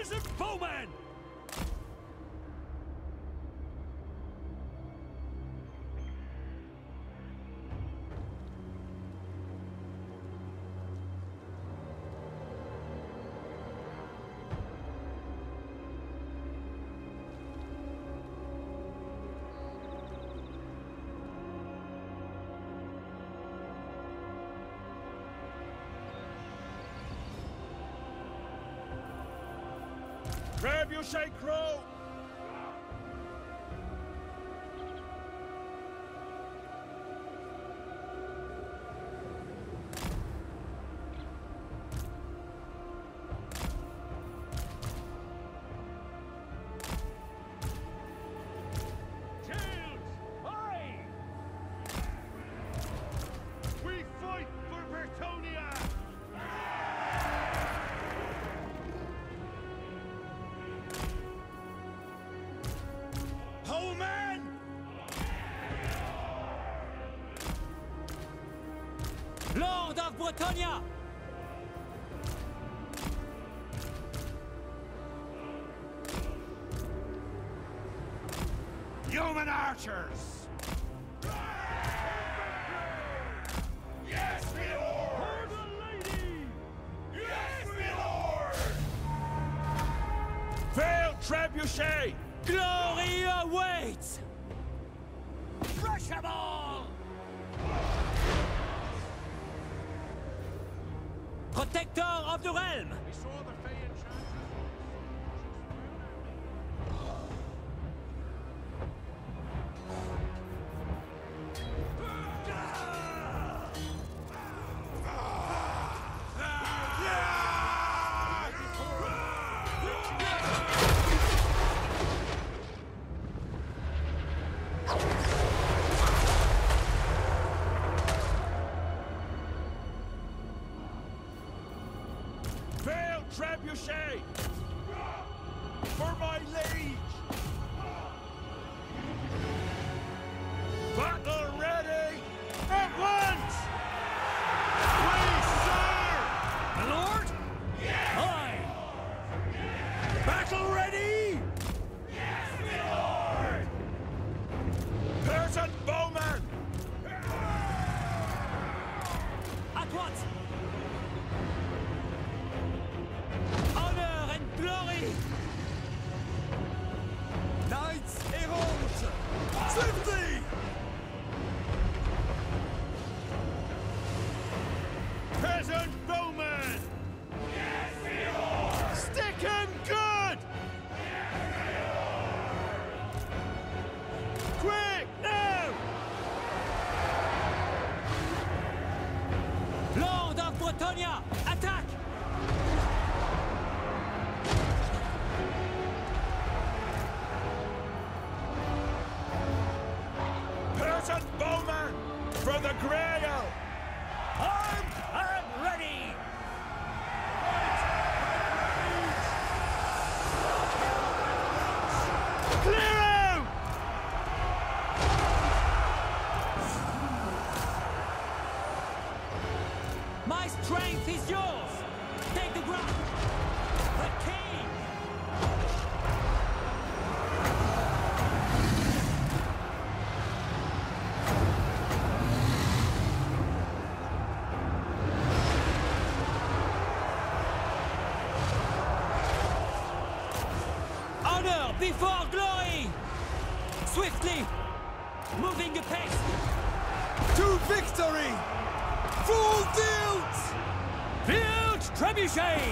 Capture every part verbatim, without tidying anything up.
Peasant bowman! Trebuchet Crow! Shields! Aye! We fight for Bretonnia! Holman! Lord of Bretonnia! Yeoman archers! Yes, my lord! For the lady! Yes, my lord! Failed trebuchet! Glory awaits! Rush them all! Protector of the realm! We saw the Fey Trebuchet! For my liege! Battle ready! At once! Please, sir! My lord? Yes! Aye! Battle ready! Yes, my lord! Peasant bowman! At once! Glory! Knights errant! Swiftly! Peasant bowman! Yes, my lord! Stick him good! Yes, my lord! Quick, now! Lord of Bretonnia, attack! Peasant bowman for the Grail! Armed and ready! Clear out! My strength is yours! Take the ground! The king! Before glory! Swiftly! Moving apace! To victory! Full tilt! Field trebuchet!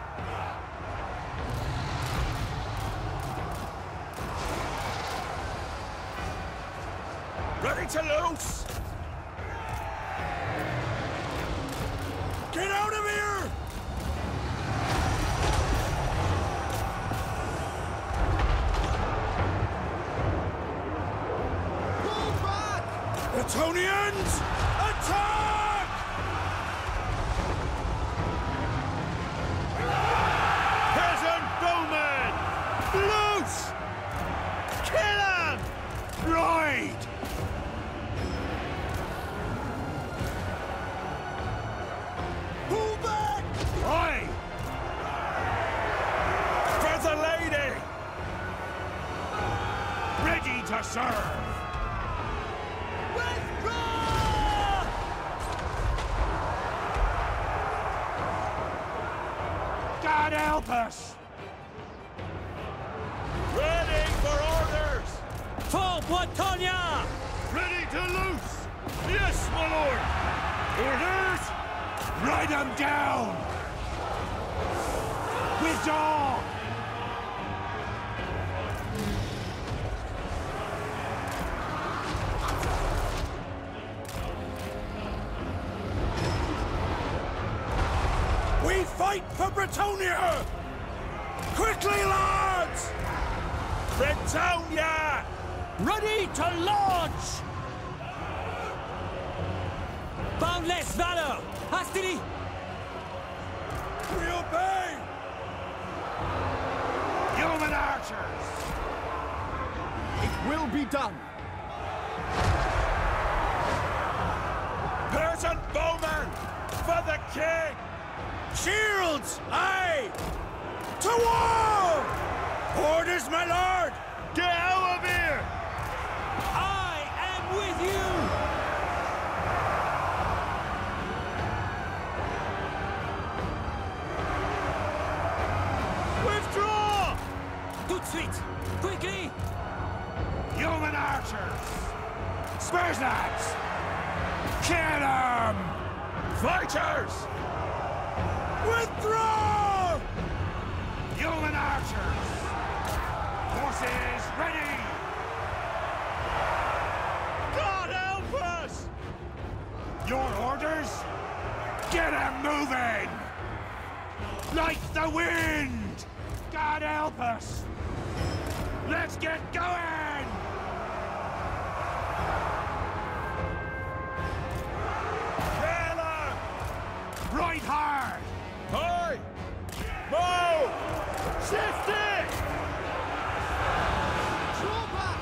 Ready to loose! Get out of here! Bretonnians! Attack! Peasant bowman! Loose! Kill him! Ride! Pull back! Aye! For serve! Withdraw! God help us! Ready for orders! For Bretagne! Ready to loose! Yes, my lord! Orders! Ride them down! Withdraw! We fight for Bretagne! Quickly, lads! Bretagne! Ready to launch! Boundless valor! Hastily! We obey! Yeoman archers! It will be done. Peasant bowmen! For the king! Shields! Aye! To war! Orders, my lord! Get out of here! I am with you! Withdraw! Tout de suite! Quickly! Yeoman archers! Spurs lads! Kill 'em! Fighters! Withdraw! Yeoman archers! Horses ready! God help us! Your orders? Get 'em moving! Like the wind! God help us! Let's get going! Taylor! Right hard! Hi! Bow! Shift it! Draw back!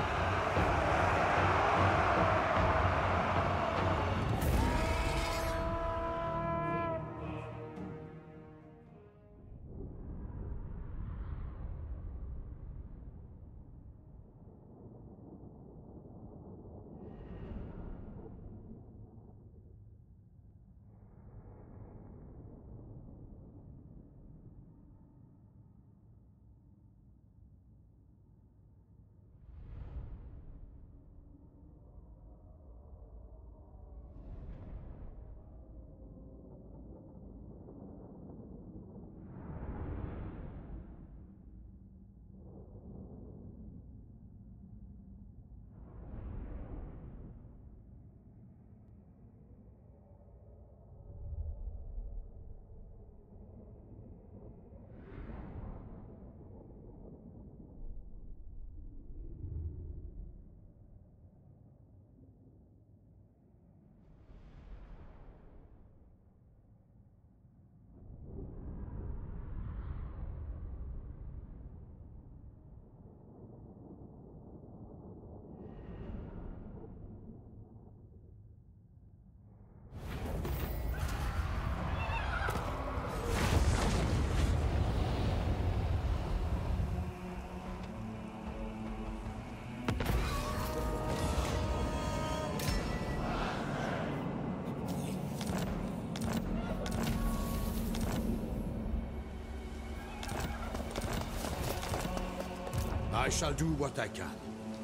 I shall do what I can.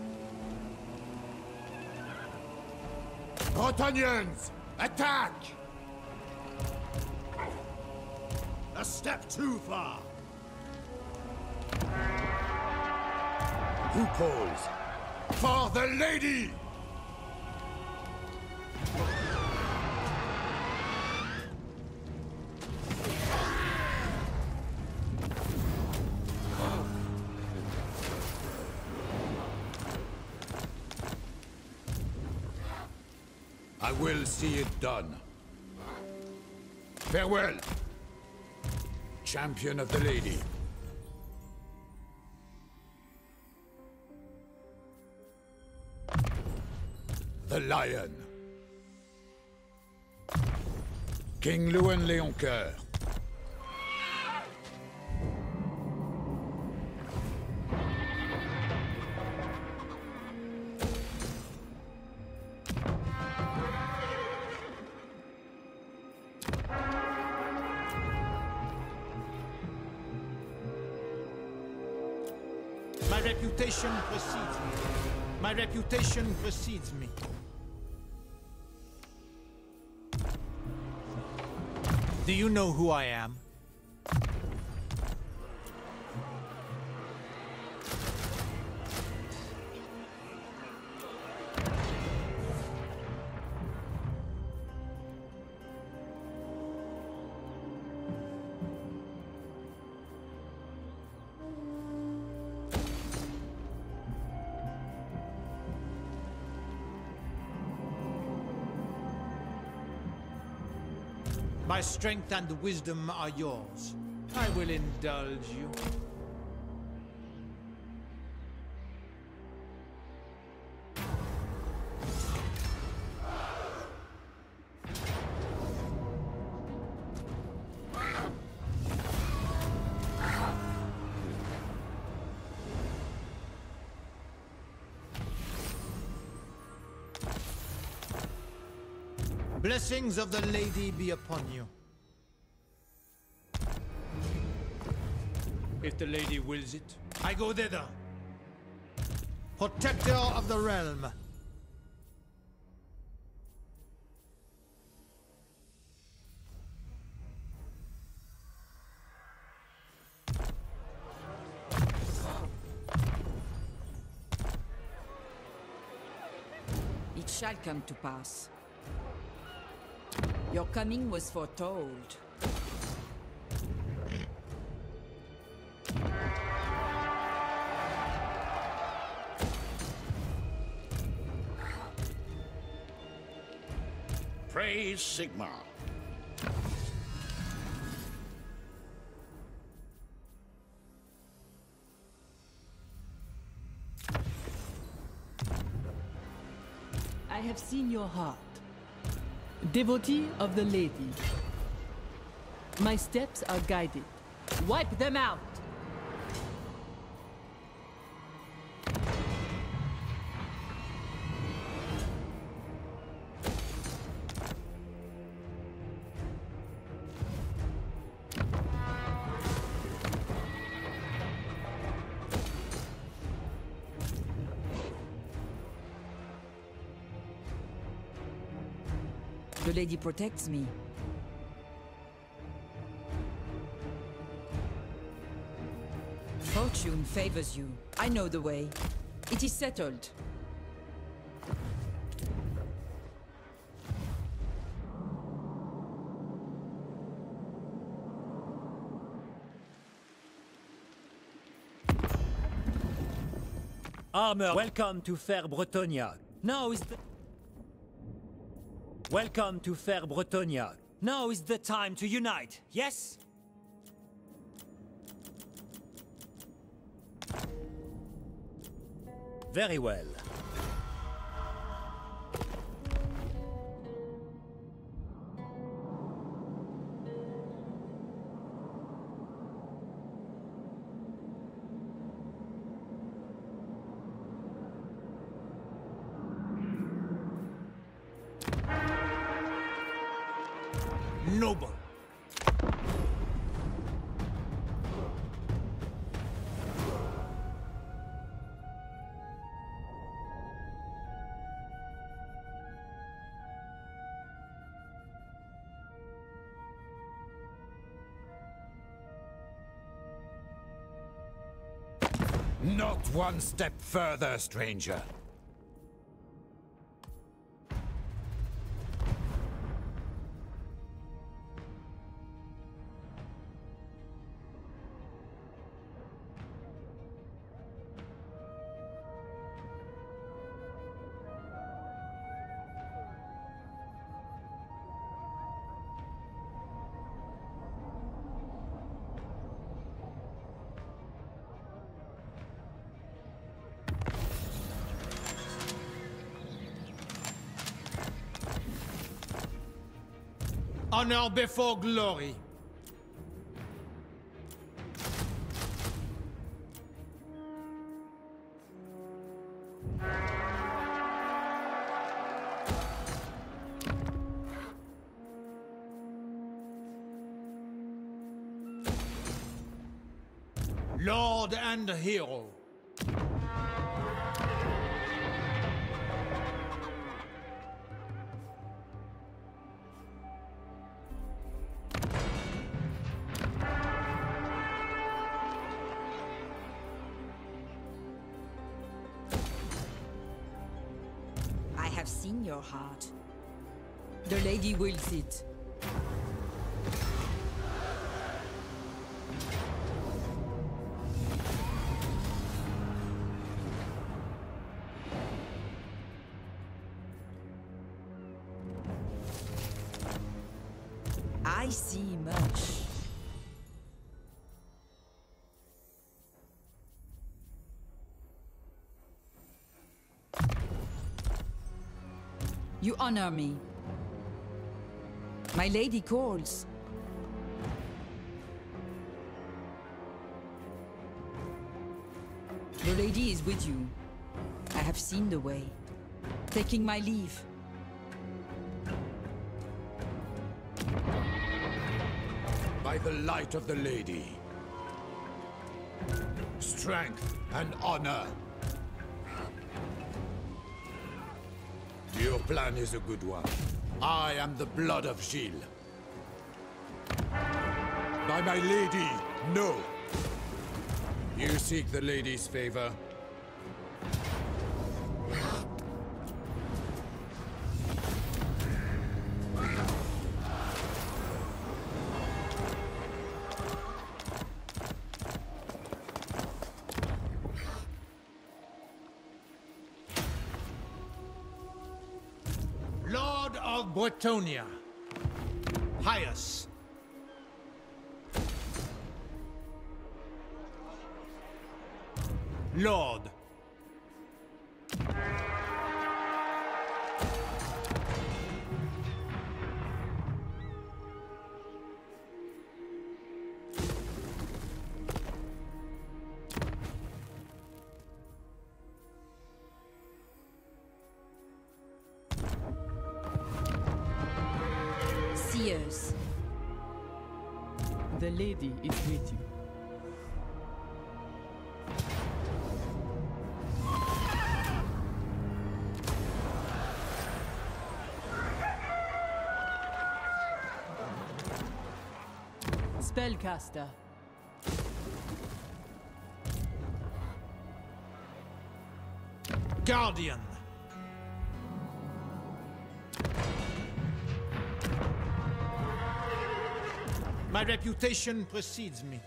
Bretonians, attack! A step too far. Who calls? For the lady! I will see it done. Farewell, champion of the lady. The Lion. King Louis Léoncoeur. My reputation precedes me. My reputation precedes me. Do you know who I am? My strength and wisdom are yours. I will indulge you. Blessings of the Lady be upon you. If the Lady wills it, I go thither. Protector of the realm. It shall come to pass. Your coming was foretold. Praise Sigmar. I have seen your heart. Devotee of the Lady. My steps are guided. Wipe them out! The Lady protects me. Fortune favors you. I know the way. It is settled. Armor, welcome to Fair Bretonia. Now is the... Welcome to Fair Bretonia. Now is the time to unite, yes? Very well. Noble. Not one step further, stranger. Honor before glory. Lord and hero. have seen your heart. The lady wills it. I see much. You honor me. My lady calls. The lady is with you. I have seen the way. Taking my leave. By the light of the lady. Strength and honor. Your plan is a good one. I am the blood of Gilles. By my lady, no. You seek the lady's favor. Lord of Bretonia. Hyas. Lord. Seers. The lady is with you. Spellcaster. Guardian. My reputation precedes me.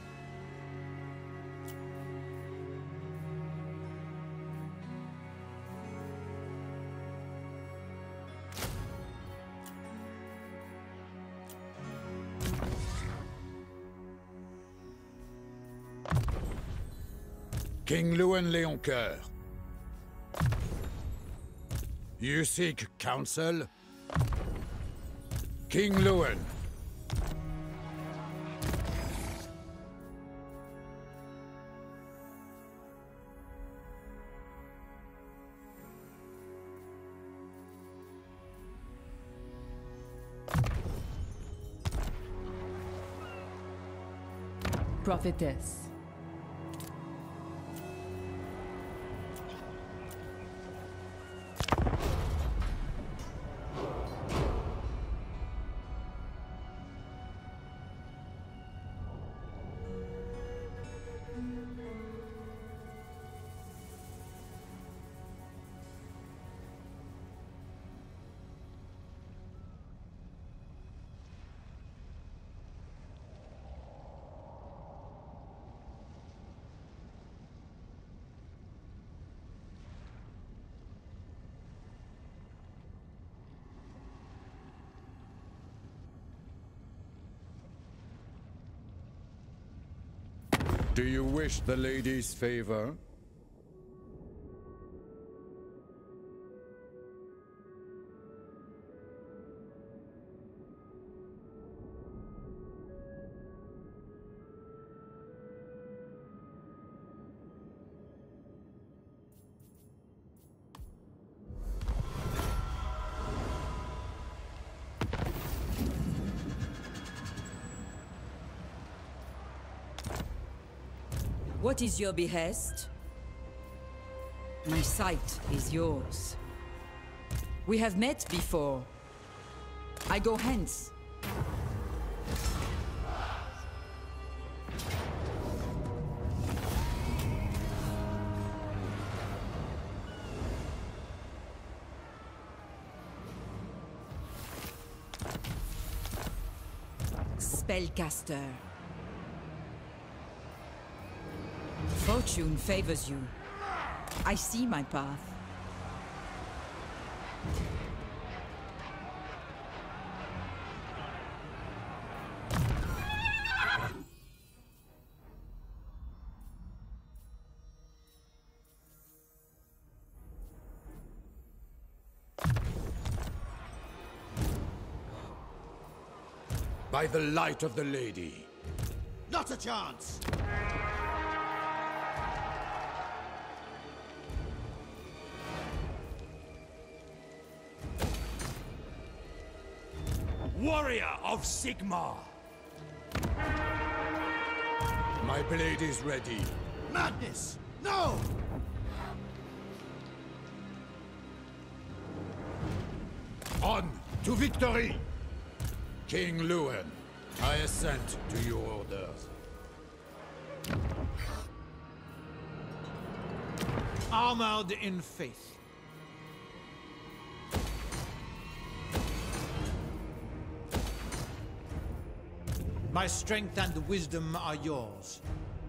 King Louen Leoncoeur. You seek counsel? King Louen. Prophetess. Do you wish the lady's favor? What is your behest? My sight is yours. We have met before. I go hence. spellcaster. Fortune favors you. I see my path. By the light of the lady. Not a chance! Warrior of Sigmar! My blade is ready. Madness! No! On to victory! King Luan, I assent to your orders. Armored in faith. My strength and wisdom are yours.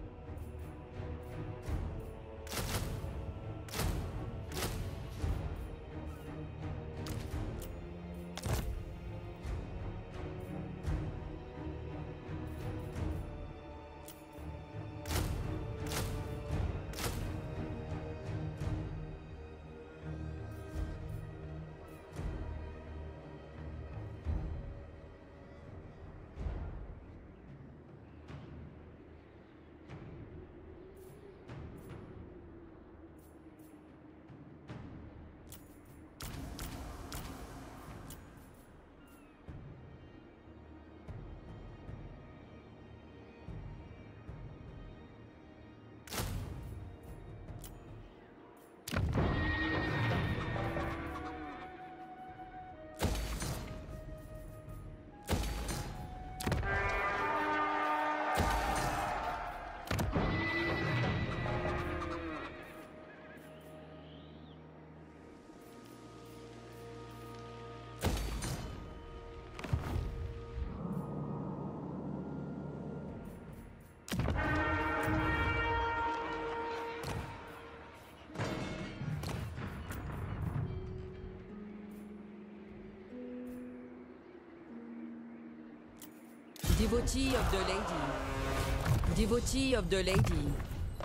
Devotee of the lady. Devotee of the lady.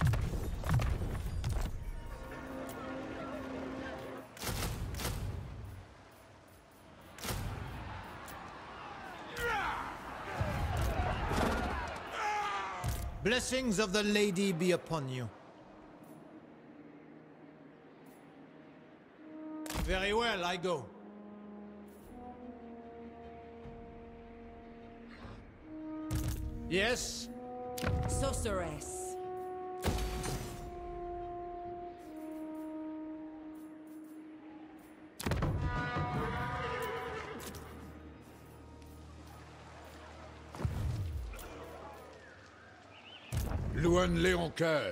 Blessings of the lady be upon you. Very well, I go. Yes? Sorceress. Luan Léoncoeur.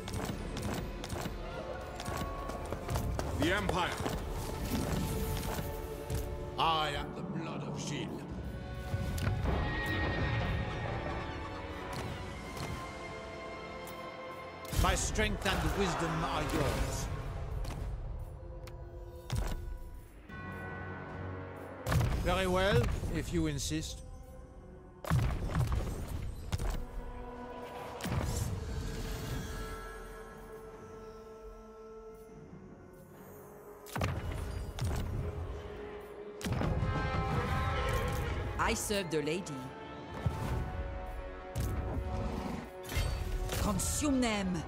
The Empire. My strength and wisdom are yours. Very well, if you insist. I serve the lady. Consume them!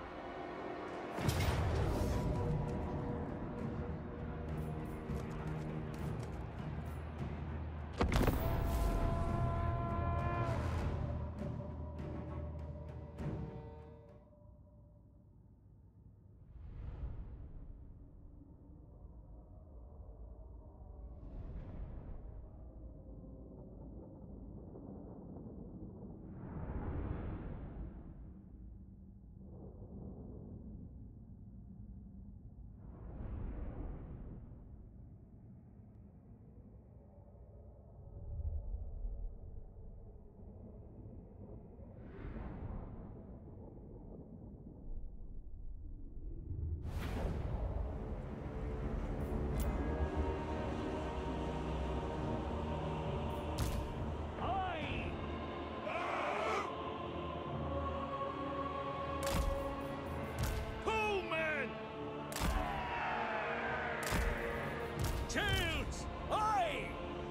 Shields! Aye!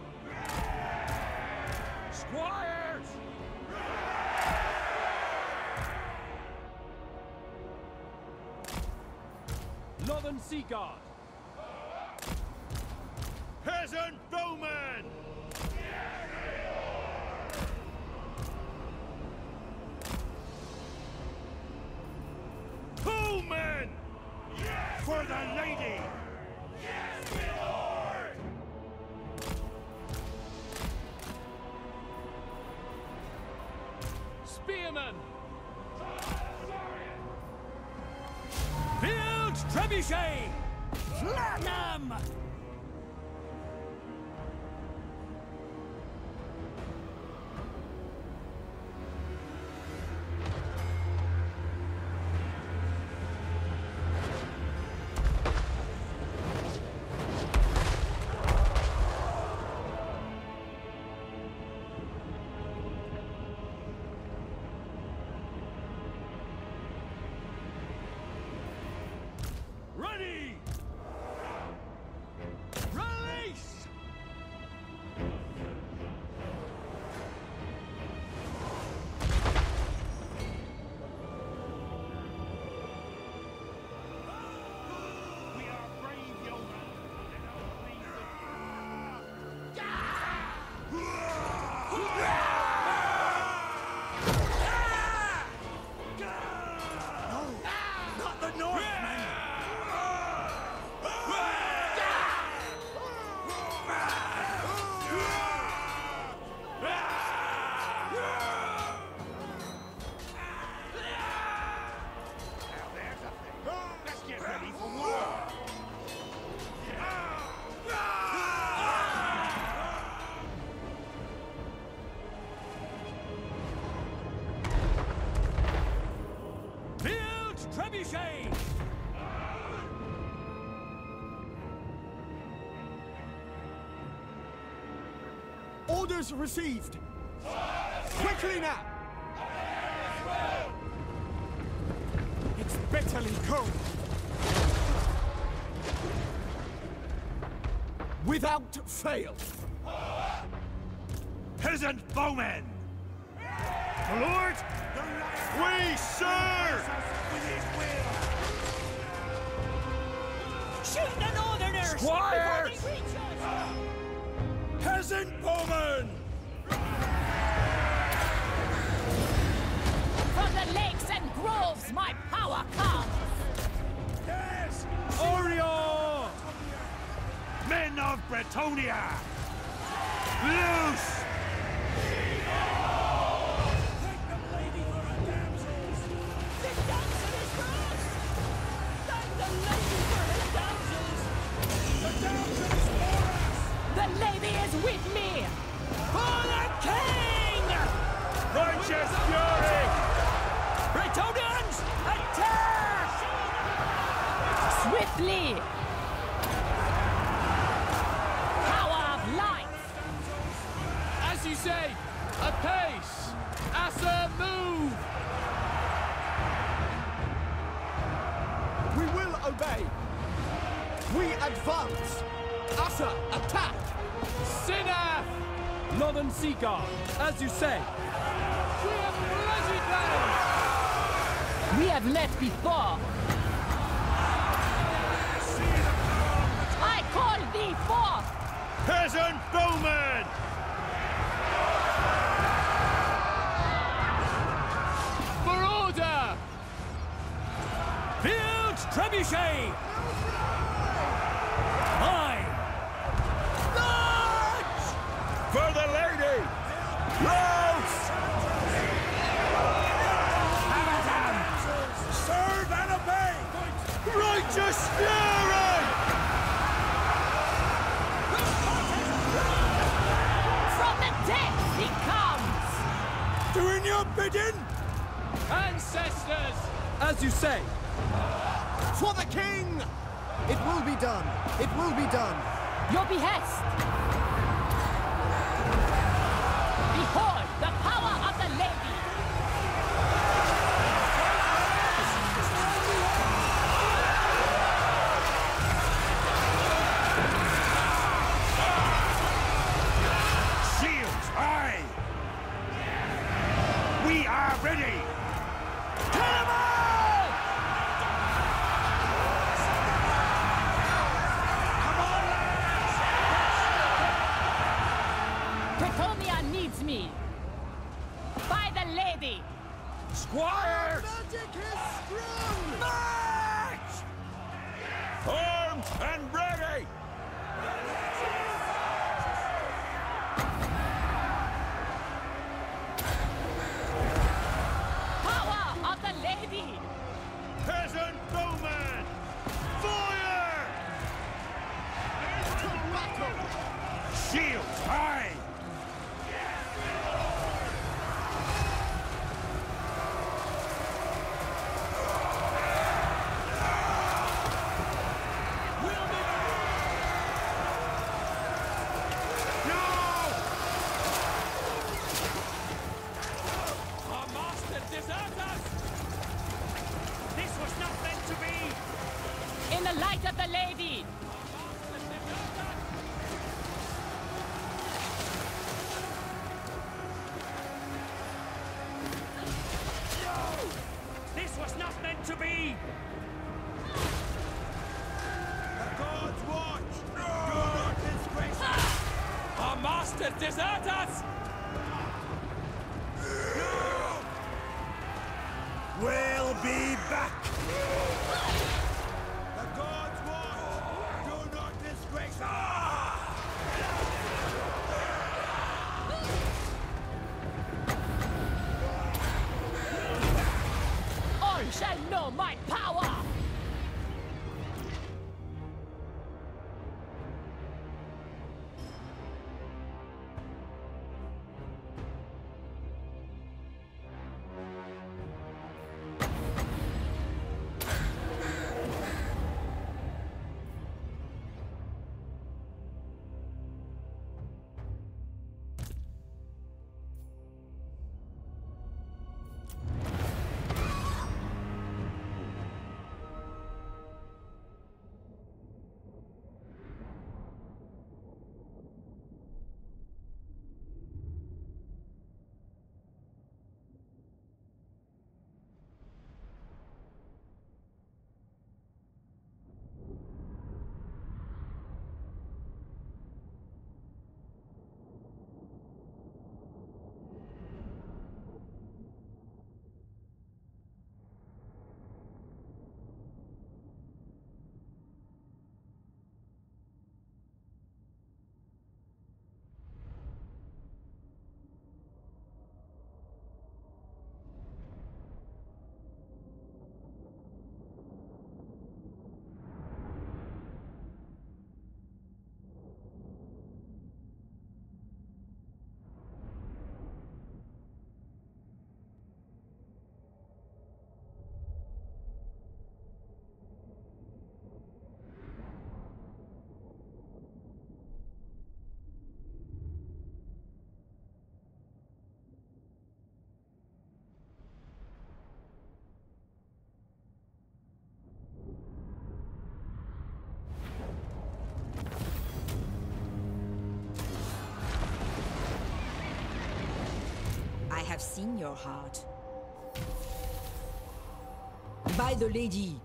Squires! Northern Sea Guard! Peasant bowmen! Bowmen! For the lady! Yes, my lord! Spearmen! Field Trebuchet! Flam! Ready! Release! We are brave yeomen, and our fleet Not the Northmen! Let's get ready for war! Field Trebuchet! Orders received! Quickly now! It's bitterly cold! Without fail! Peasant bowmen! My lord! We serve! Shoot the Northerners! Squires! Before they reach us! Peasant bowmen! From the lakes and groves, my power comes! Yes! Orion! Men of Bretonia! Loose! Take the lady for her damsels! The damsel is lost! Thank the lady for her damsels! The damsels for us! The lady is with me! For the king! Righteous fury! Bretonians, attack! Flee! Power of life! As you say, a pace! Asa, move! We will obey. We advance. Asa, attack! Sinaf! Northern Sea Guard, as you say. We have plenty plans! We have left before. I call thee forth! Peasant bowman! For order! Field Trebuchet! Aye! March! For the lady! Rouse! Serve and obey! Righteous fury! From the depths he comes! Doing your bidding? Ancestors, as you say. For the king! It will be done. It will be done. Your behest! Behold the power of the lady! Shields high! We are ready! Bretonia needs me! By the lady! Squires! Magic is strong! March! Armed and ready! Power of the lady! Peasant bowman! Fire! To battle! Shields high! Our master desert us! This was not meant to be! In the light of the lady! This was not meant to be! The gods watch! Do not disgrace us! Our master desert us! We'll be back! The gods watch! Do not disgrace us! All shall know my power! have seen your heart. By the lady.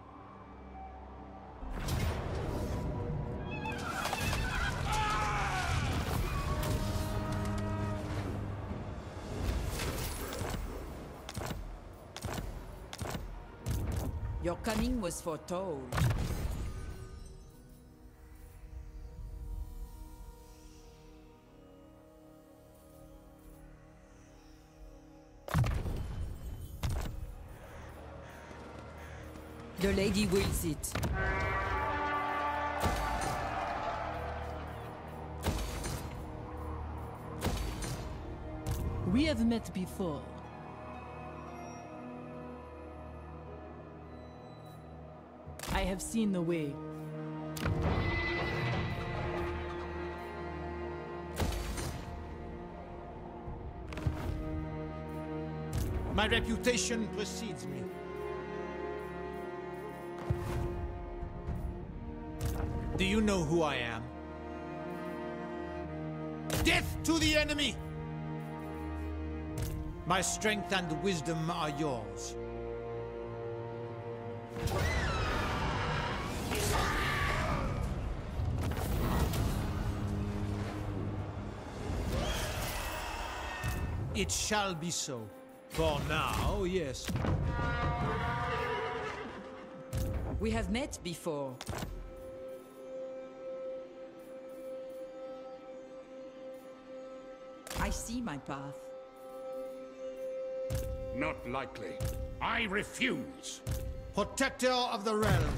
Your coming was foretold. The lady wills it. We have met before. I have seen the way. My reputation precedes me. Do you know who I am? Death to the enemy! My strength and wisdom are yours. It shall be so. For now, yes. We have met before. I see my path. Not likely. I refuse. Protector of the realm.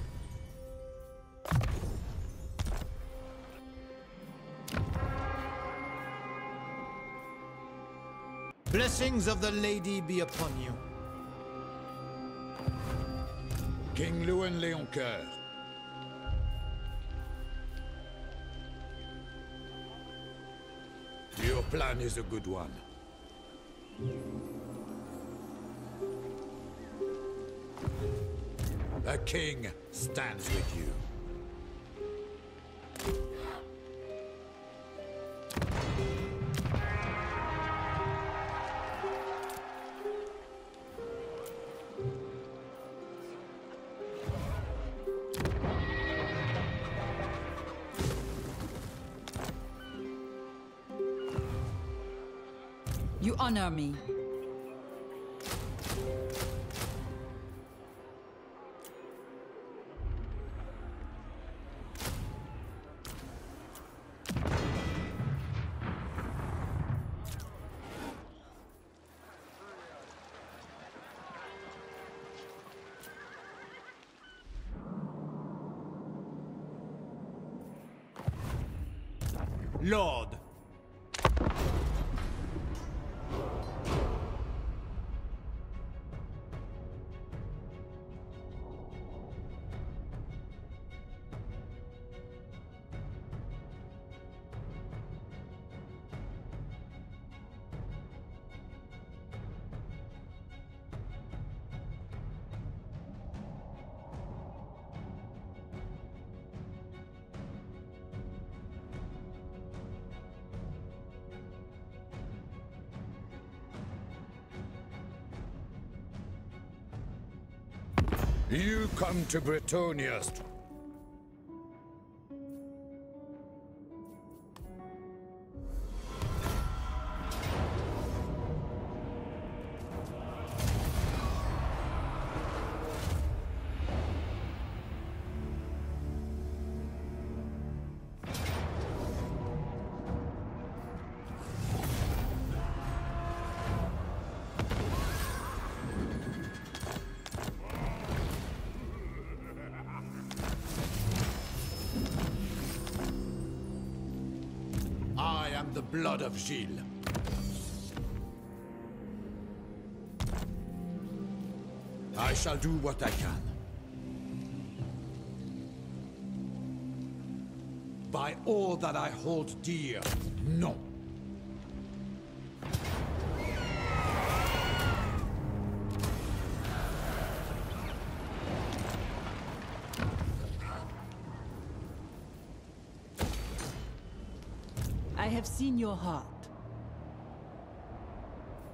Blessings of the lady be upon you. King Louen Leoncoeur. Your plan is a good one. The king stands with you. You honor me. Lord. You come to Bretonnia. I am the blood of Gilles. I shall do what I can. By all that I hold dear, no. I have seen your heart.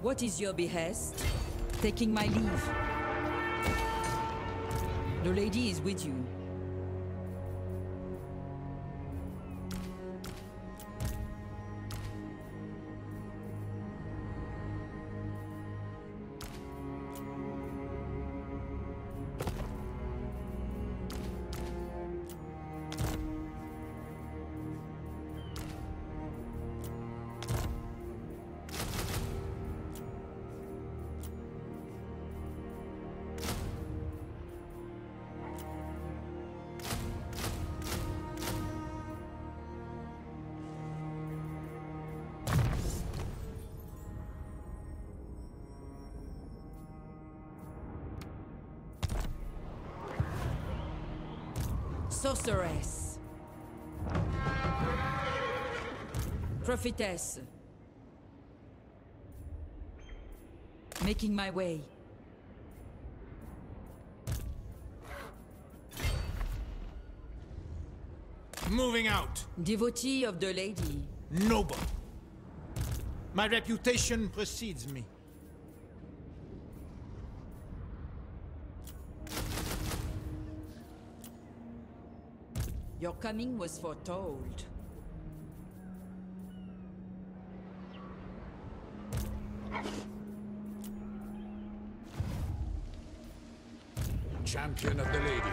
What is your behest? Taking my leave. The lady is with you. Sorceress. Prophetess. Making my way. Moving out. Devotee of the lady. Noble. My reputation precedes me. Your coming was foretold. Champion of the lady.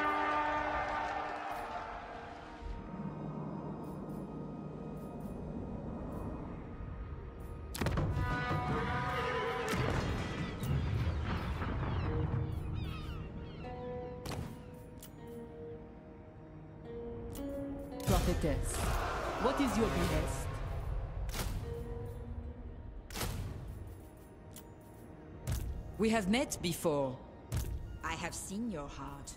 Prophetess, what is your behest? We have met before. I have seen your heart.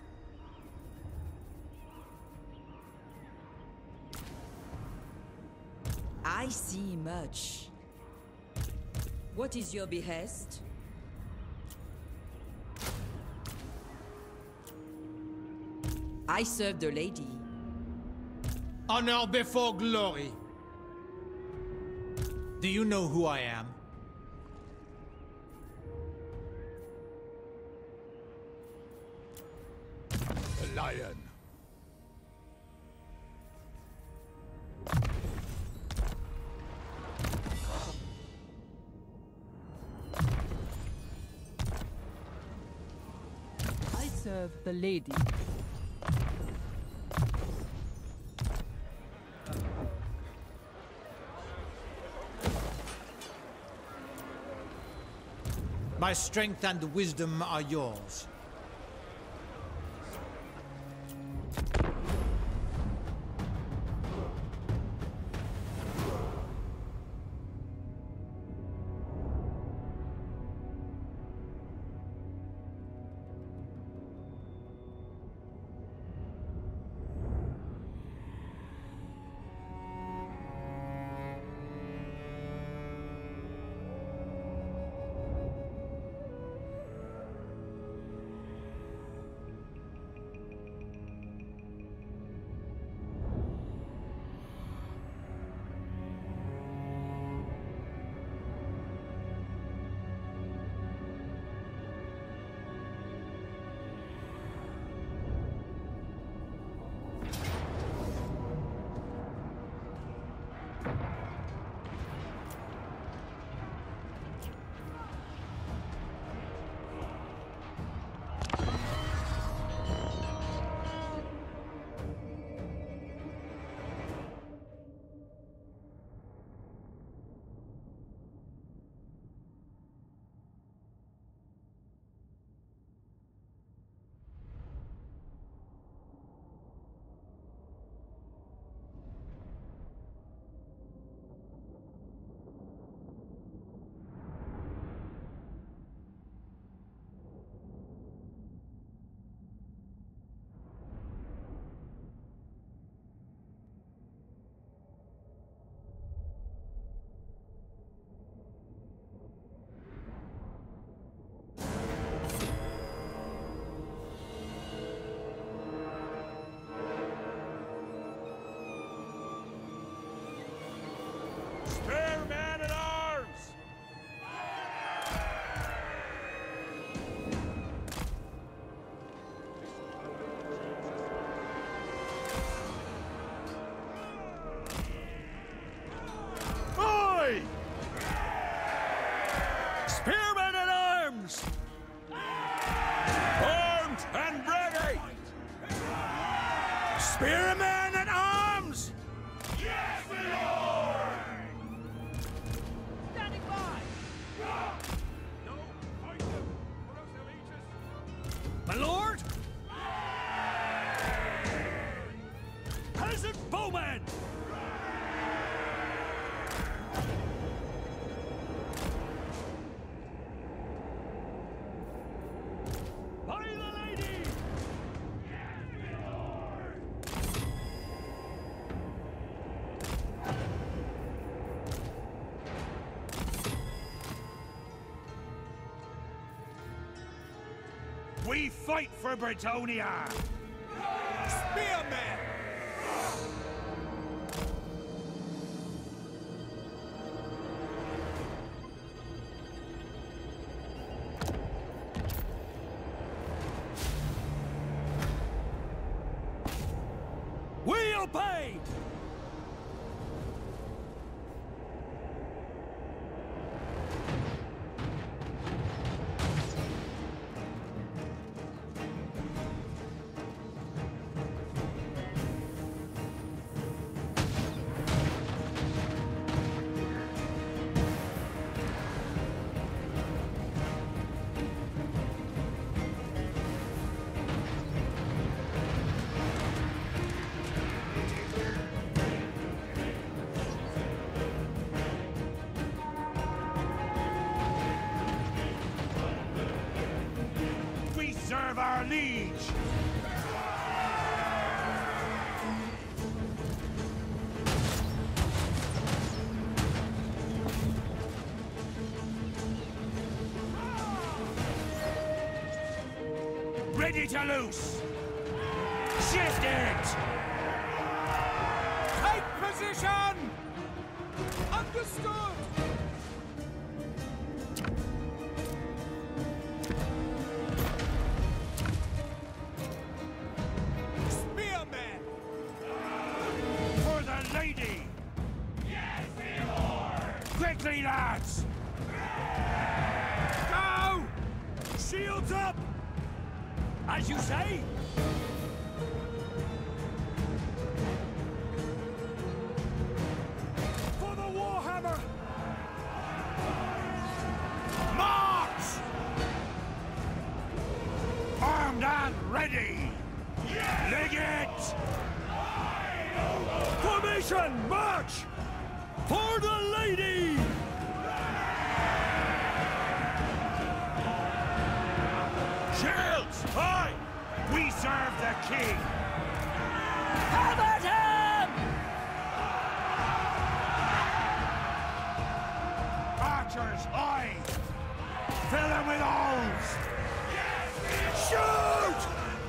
I see much. What is your behest? I serve the lady. Honor before glory. Do you know who I am? The lion. I serve the lady. My strength and wisdom are yours. We fight for Bretonnia! Spearmen! We obey! Serve our liege! Ready to loose! Shift it! Take position! Understood! Quickly, lads! Go! Shields up! As you say! For the Warhammer! March! Armed and ready! Leg it! Formation, march! For the lady! Shields! Aye! We serve the king! Have at him! Archers, aye! Fill them with holes! Shoot!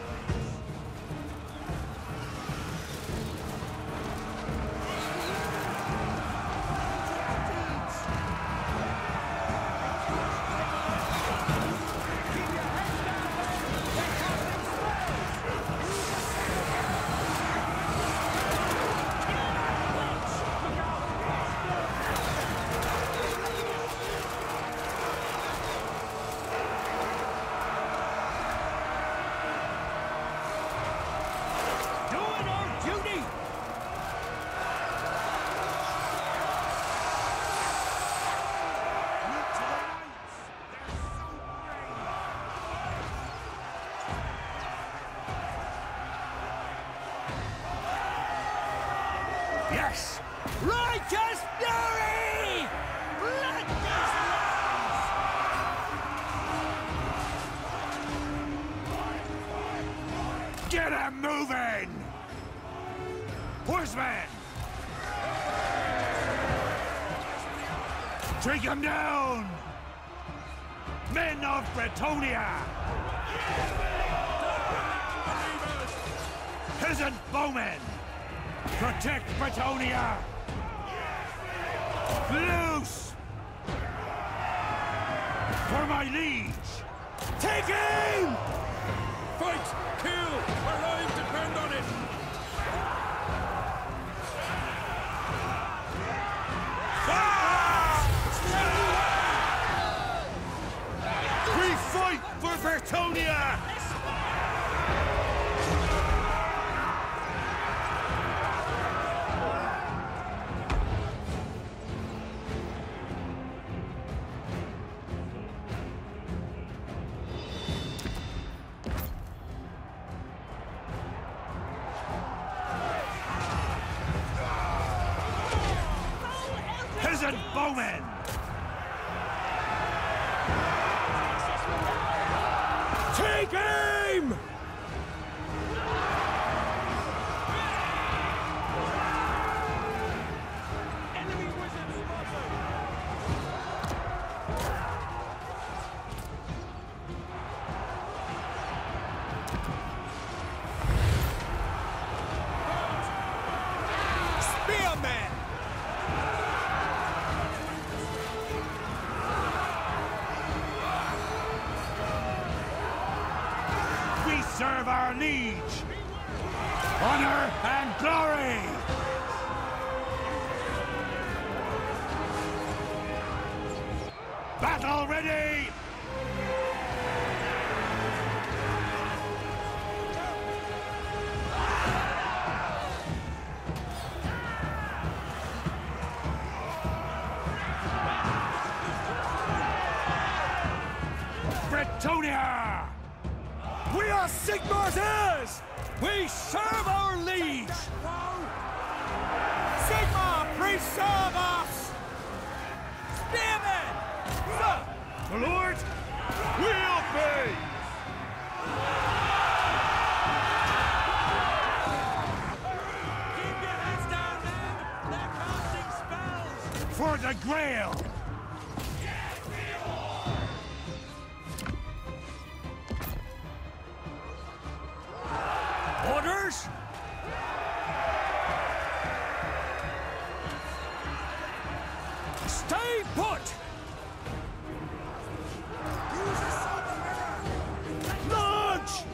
Yes! Righteous fury! Let this rise! Get him moving! Horsemen! Take him down! Men of Bretonnia! Peasant bowmen! Protect Bretonnia! Loose! For my liege! Take him! Fight! Kill! Our lives depend on it! We fight for Bretonnia! Peasant bowmen! Take aim! Enemy wizard spotted! serve our liege. Honor and glory. Battle ready! Bretonia! We are Sigmar's heirs! We serve our liege! Sigmar, preserve us! Spearmen! Sir! My lord! We'll pay! Keep your heads down, men! They're casting spells! For the Grail! Orders? Stay put! Launch!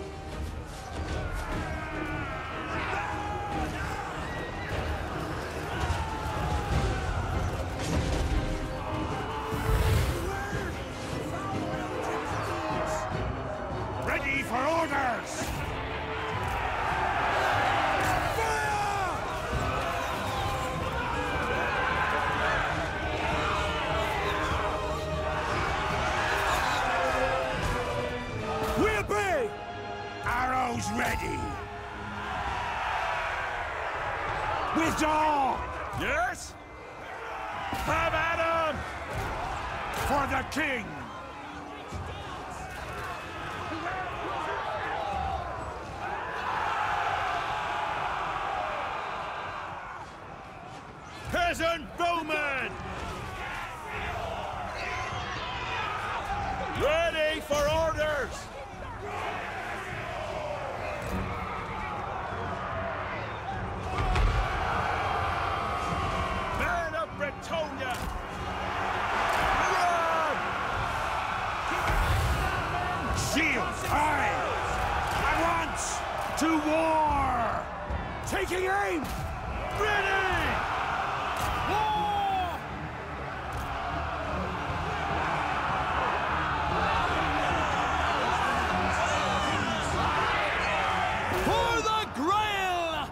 Ready for orders! Arrows ready! Withdraw! Yes? Have at 'em! For the king! Peasant bowmen! Ready for orders! Men of Bretonia! Run! Shields high! At once! To war! Taking aim! Ready! War! For the Grail!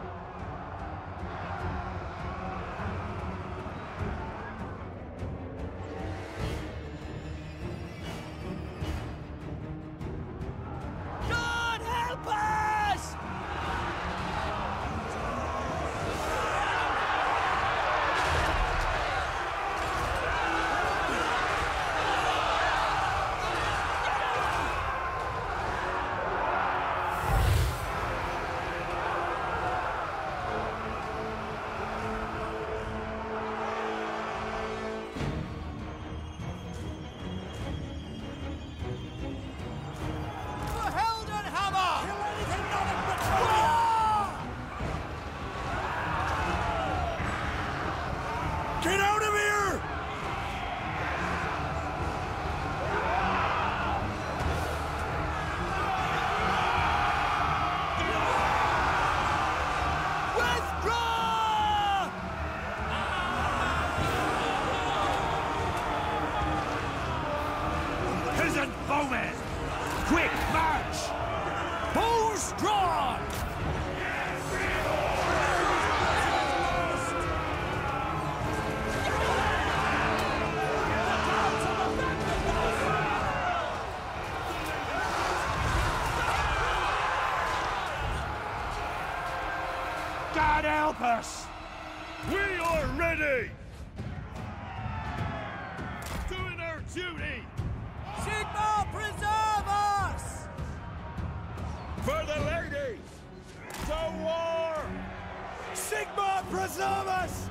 God help us! For Heldenhammer! Kill anything not in Bretonia! Get out of here! Withdraw! Peasant bowmen! Quick march! Bows drawn! God help us! We are ready! Doing our duty! Sigmar, preserve us! For the ladies! To war! Sigmar, preserve us!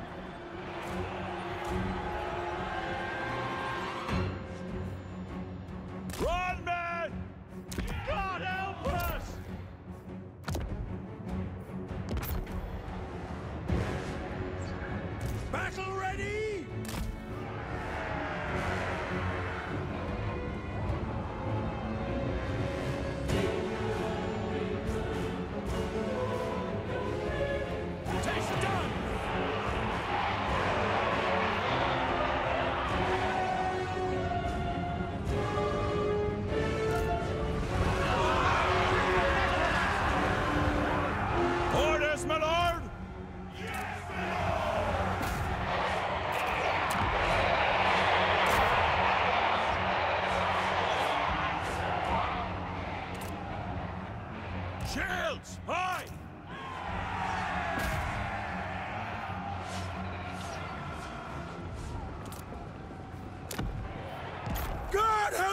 Run, men! God help us! Battle ready!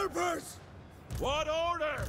usurpers! What orders?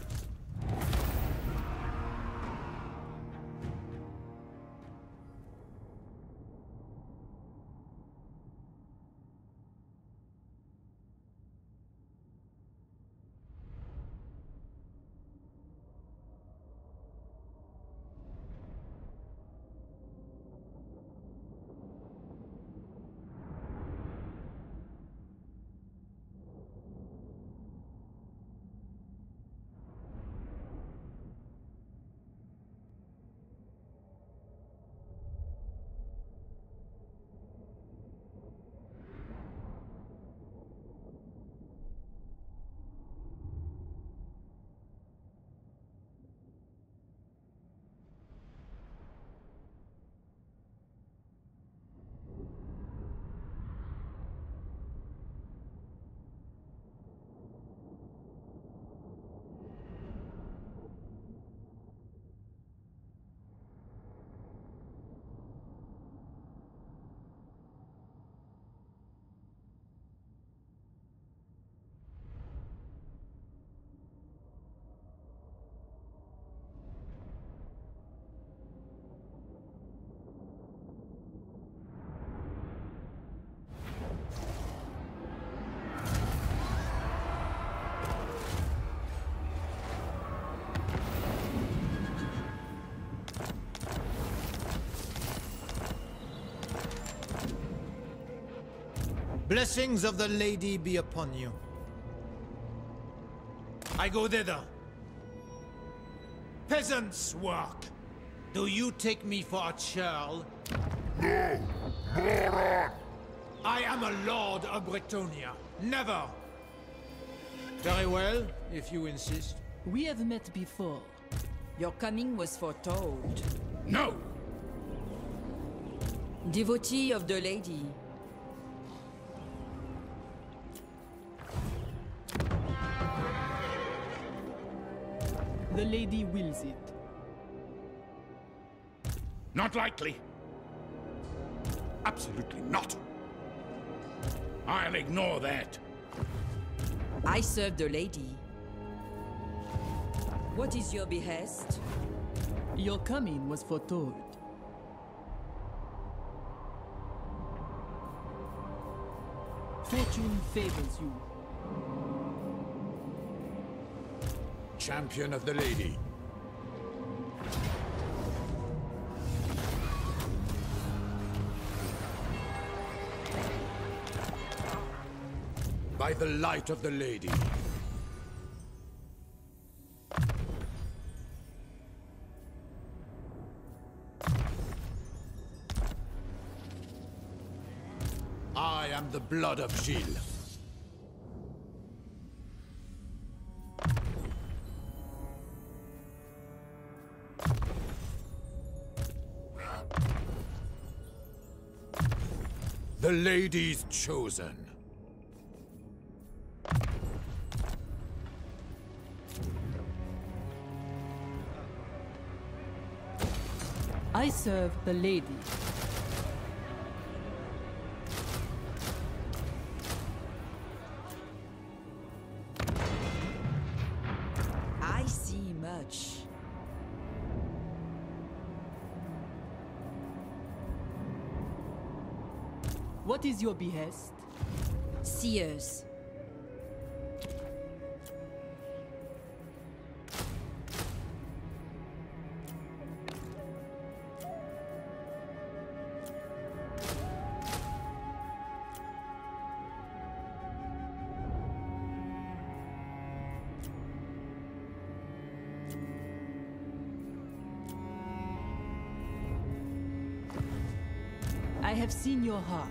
Blessings of the Lady be upon you. I go thither. Peasants work. Do you take me for a churl? No, moron! I am a lord of Bretonia. Never. Very well, if you insist. We have met before. Your coming was foretold. No! Devotee of the Lady. The lady wills it. Not likely. Absolutely not. I'll ignore that. I serve the Lady. What is your behest? Your coming was foretold. Fortune favors you. Champion of the Lady. By the light of the Lady. I am the blood of Gilles. The Lady's chosen. I serve the lady. I see much. What is your behest? Seers. I have seen your heart.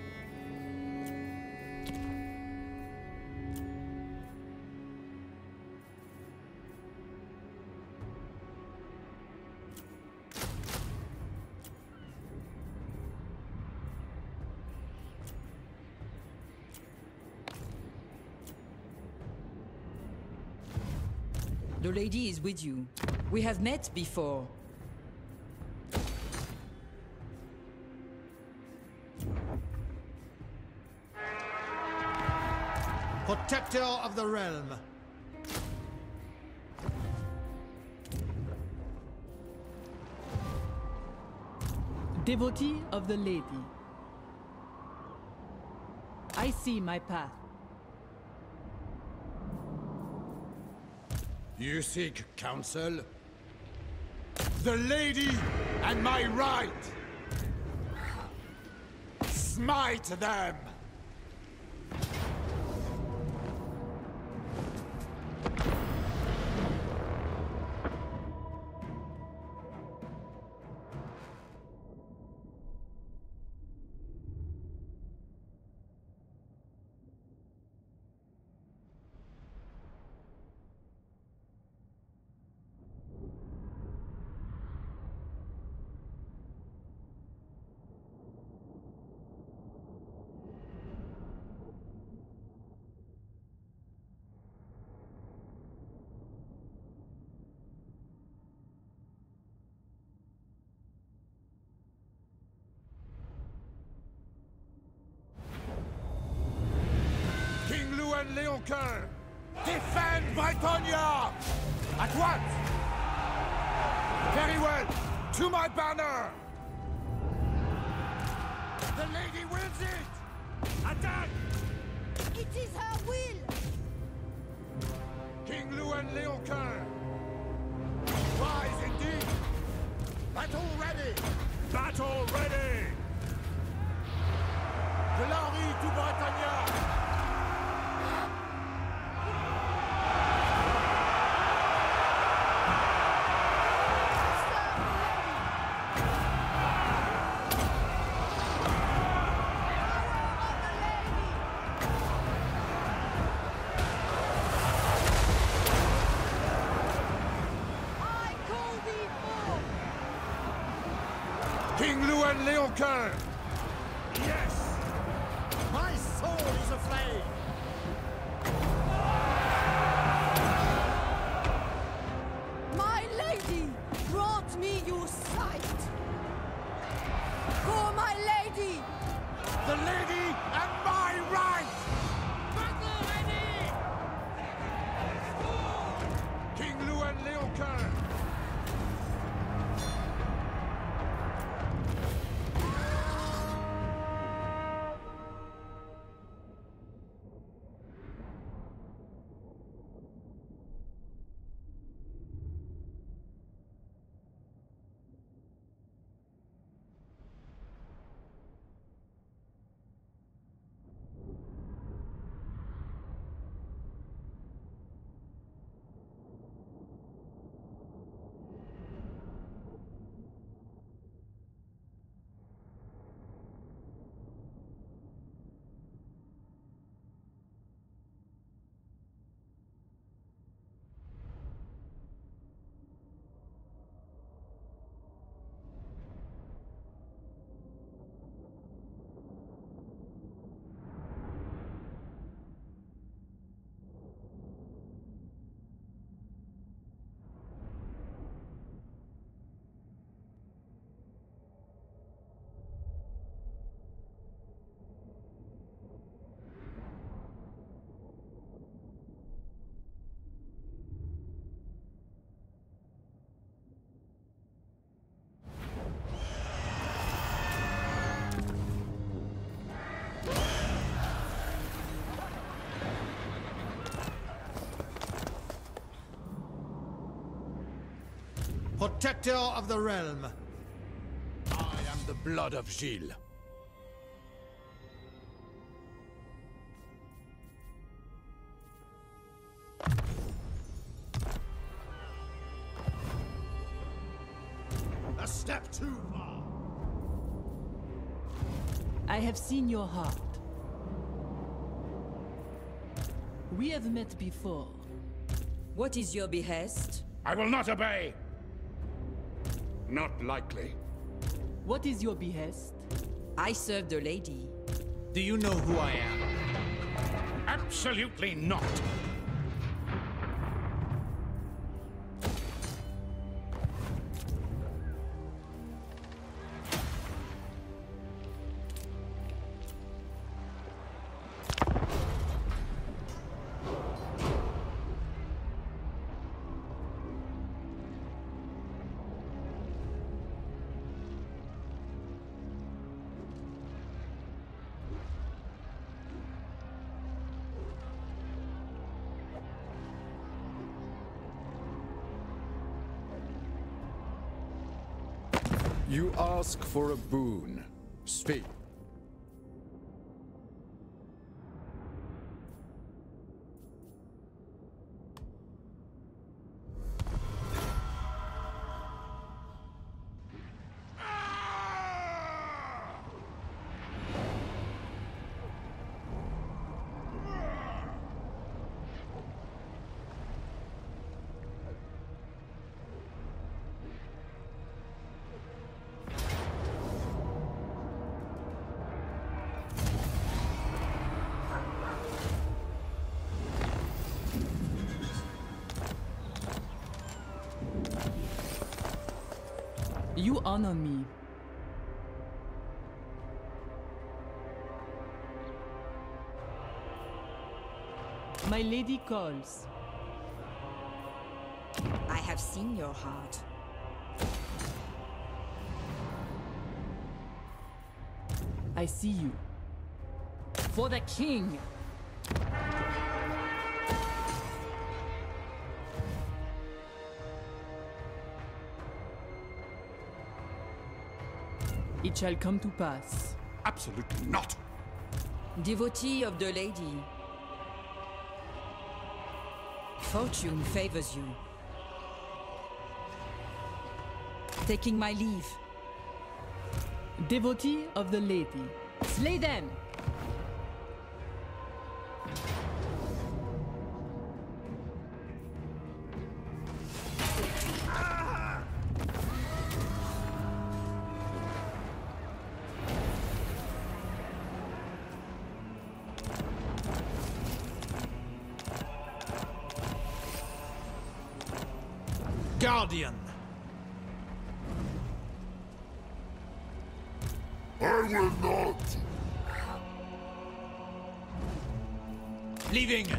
The Lady is with you. We have met before. Protector of the realm. Devotee of the Lady. I see my path. You seek counsel? The lady and my right! Smite them! Leoncoeur! Defend Bretonnia! At once! Very well! To my banner! The lady wills it! Attack! It is her will! King Louis Leoncoeur! Wise indeed! Battle ready! Battle ready! Glory to Bretonnia! King Louis Leoncoeur! Yes! My soul is aflame! My lady, grant me your sight! For my lady! The lady and my right! Battle ready! King Louis Leoncoeur! Protector of the realm. I am the blood of Gilles. A step too far! I have seen your heart. We have met before. What is your behest? I will not obey! Not likely. What is your behest? I serve the lady. Do you know who I am? Absolutely not! You ask for a boon. Speak. You honor me. My lady calls. I have seen your heart. I see you. For the king! It shall come to pass. Absolutely not. Devotee of the Lady. Fortune favors you. Taking my leave. Devotee of the Lady. Slay them! Guardian. I will not. Leaving.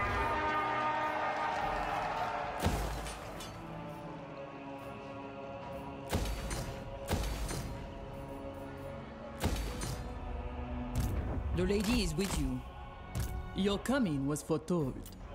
The Lady is with you. Your coming was foretold.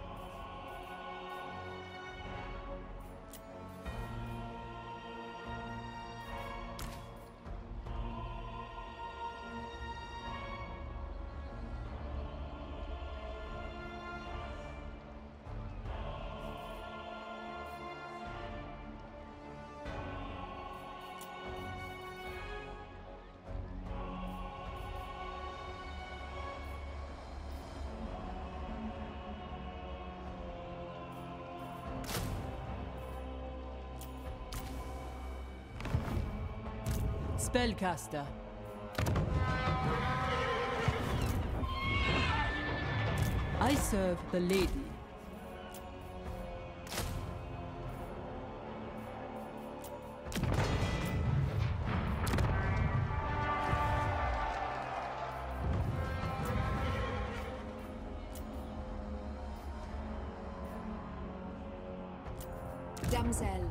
Spellcaster. I serve the Lady. Damsel.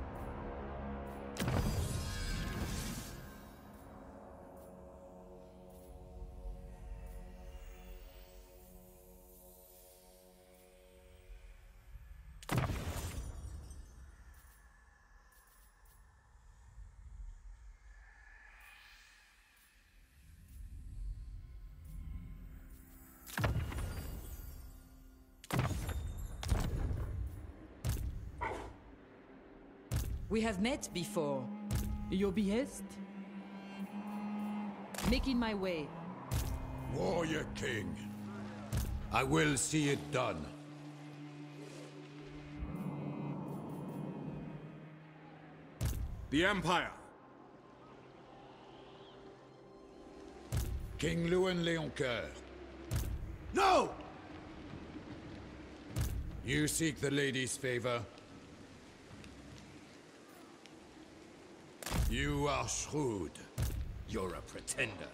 We have met before. Your behest? Making my way. Warrior King. I will see it done. The Empire. King Louis Leoncoeur. No! You seek the Lady's favor. You are shrewd. You're a pretender.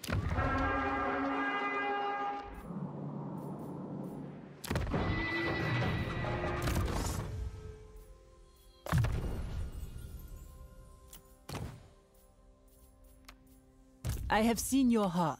I have seen your heart.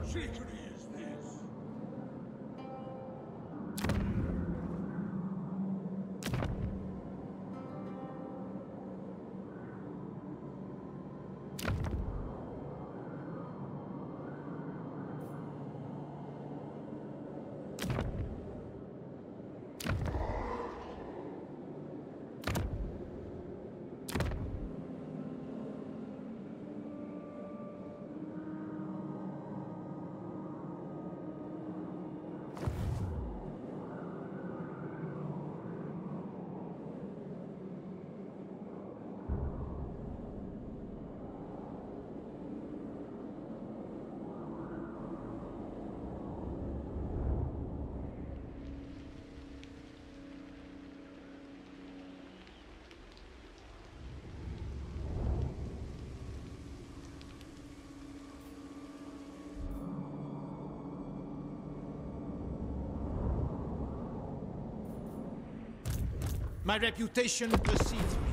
trickery is this? My reputation precedes me.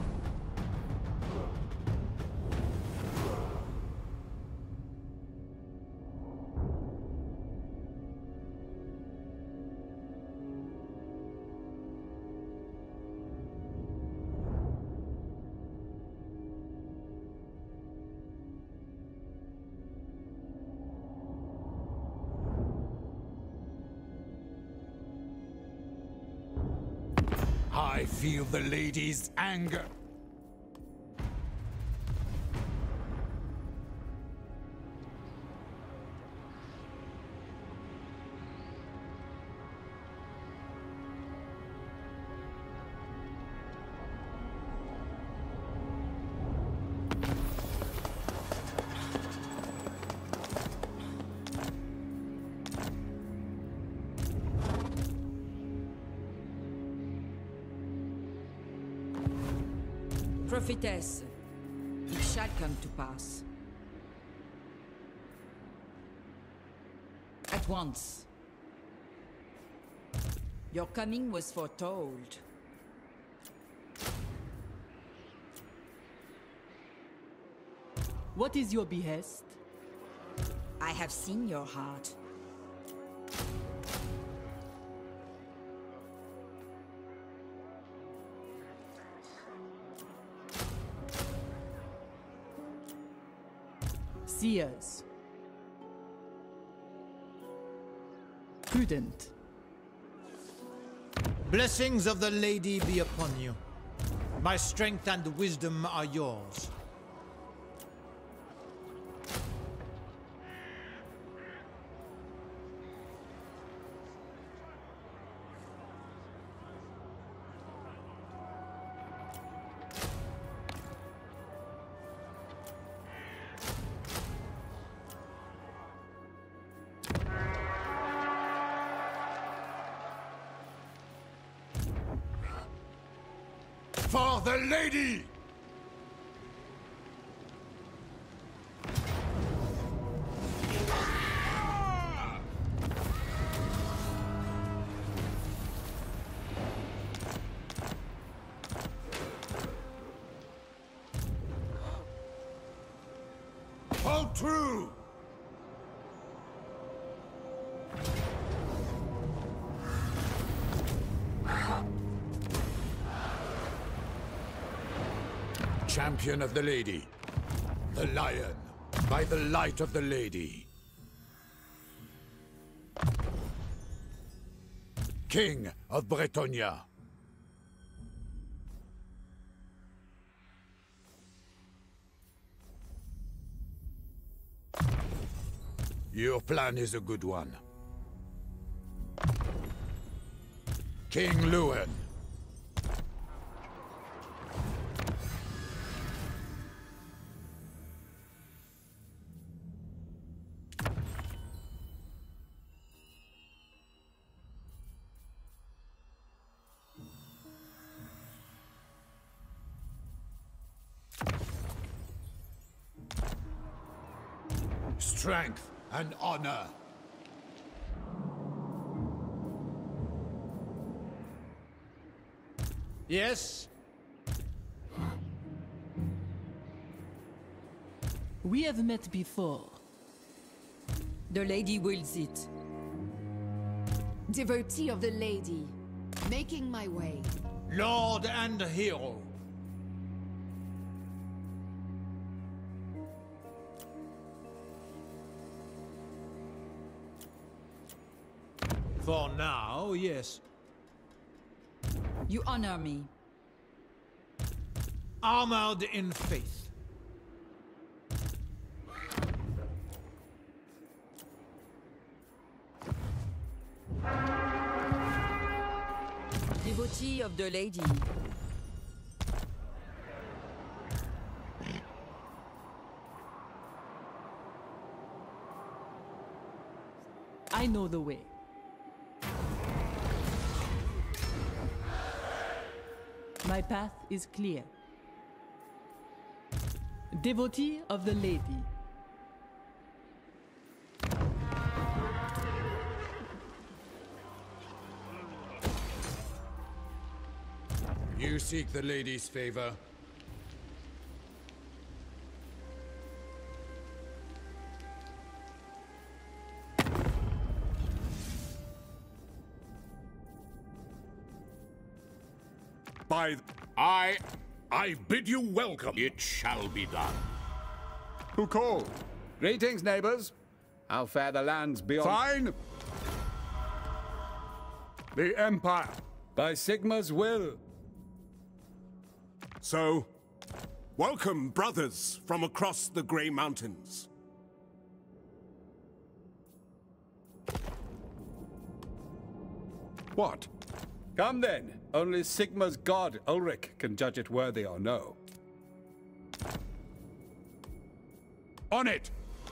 I feel the lady's anger. Prophetess, it shall come to pass. At once. Your coming was foretold. What is your behest? I have seen your heart. Seers. Prudent. Blessings of the Lady be upon you. My strength and wisdom are yours. For the lady! Hold true! Champion of the Lady. The Lion. By the light of the Lady. King of Bretonnia. Your plan is a good one. King Lewin. Strength and honor. Yes? We have met before. The lady wills it. Devotee of the lady, making my way. Lord and hero. For now, yes. You honor me. Armored in faith. Devotee of the lady. I know the way. My path is clear. Devotee of the lady. You seek the lady's favor. By I, I bid you welcome. It shall be done. Who called? Greetings, neighbors. How fare the lands beyond... Fine! The Empire. By Sigma's will. So, welcome, brothers, from across the Grey Mountains. What? Come then. Only Sigma's god, Ulrich, can judge it worthy or no. On it!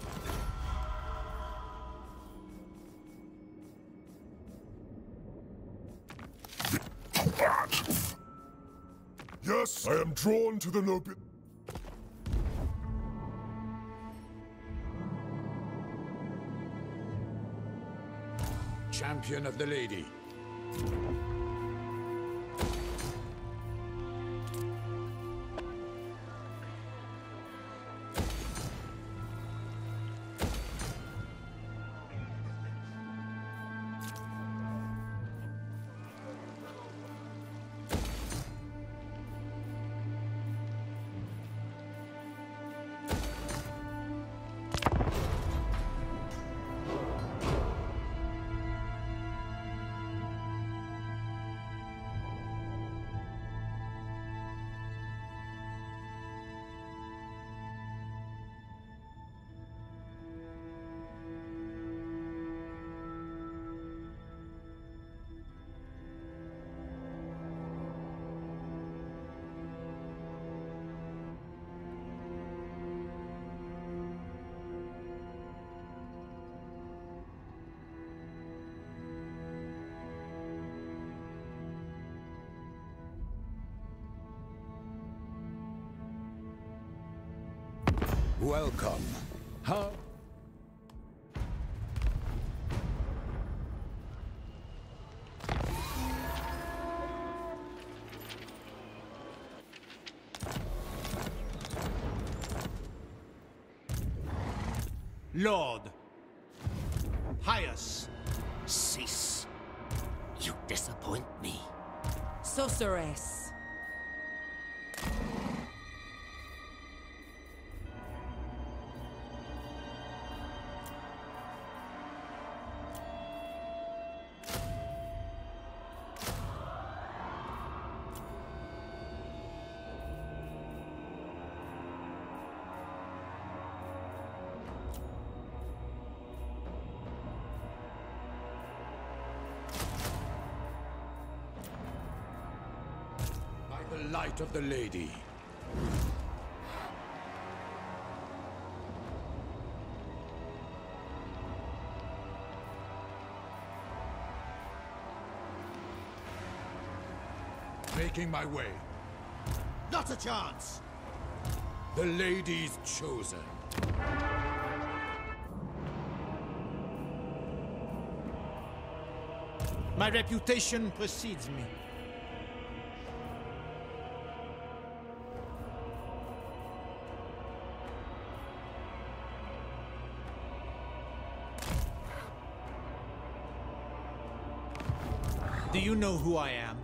Yes, I am drawn to the noble... Champion of the lady. Welcome. Huh? Lord. Pious. Cease. You disappoint me. Sorceress. The light of the lady. Making my way. Not a chance! The lady's chosen. My reputation precedes me. Do you know who I am?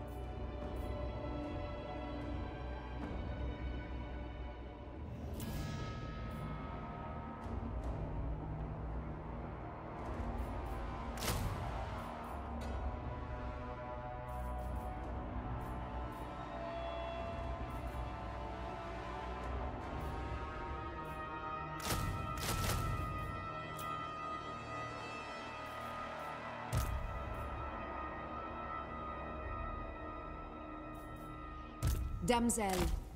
Damsel,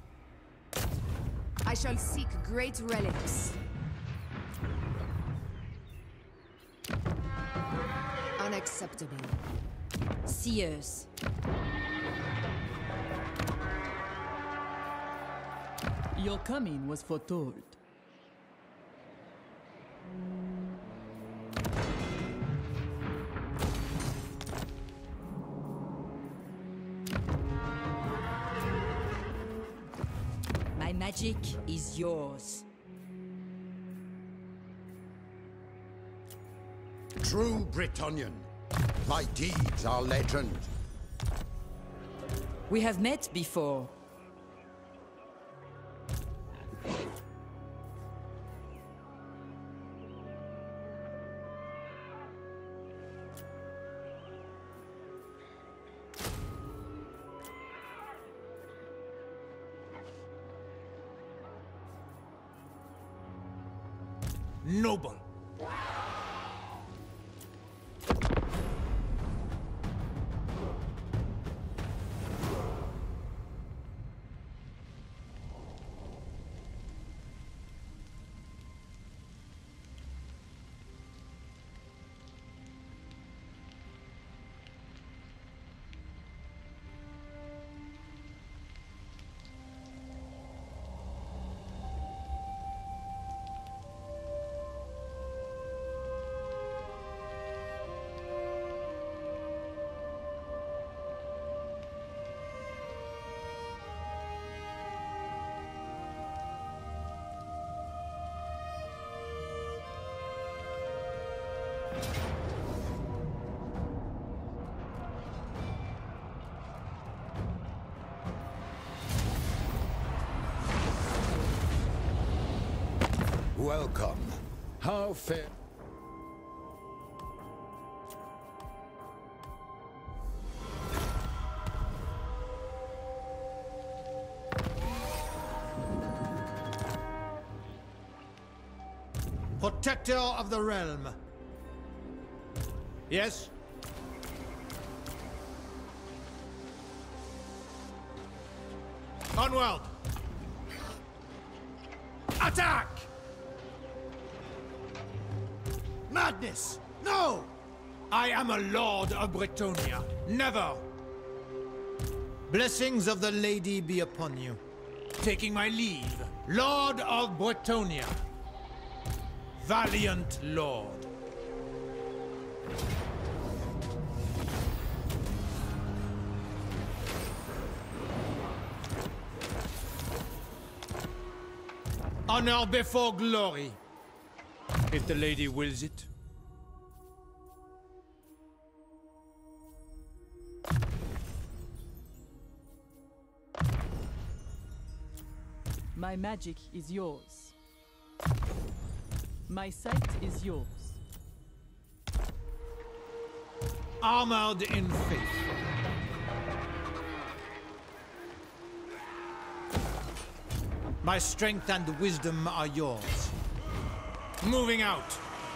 I shall seek great relics. Unacceptable. Seers. Your coming was foretold. My magic is yours. True Bretonnian, my deeds are legend. We have met before. Noble. Welcome. How fair... Protector of the realm. Yes? Onward! Attack! Madness! No! I am a Lord of Bretonnia. Never! Blessings of the Lady be upon you. Taking my leave, Lord of Bretonnia. Valiant Lord. Honor before glory, if the lady wills it. My magic is yours. My sight is yours. Armored in faith. My strength and wisdom are yours. Moving out.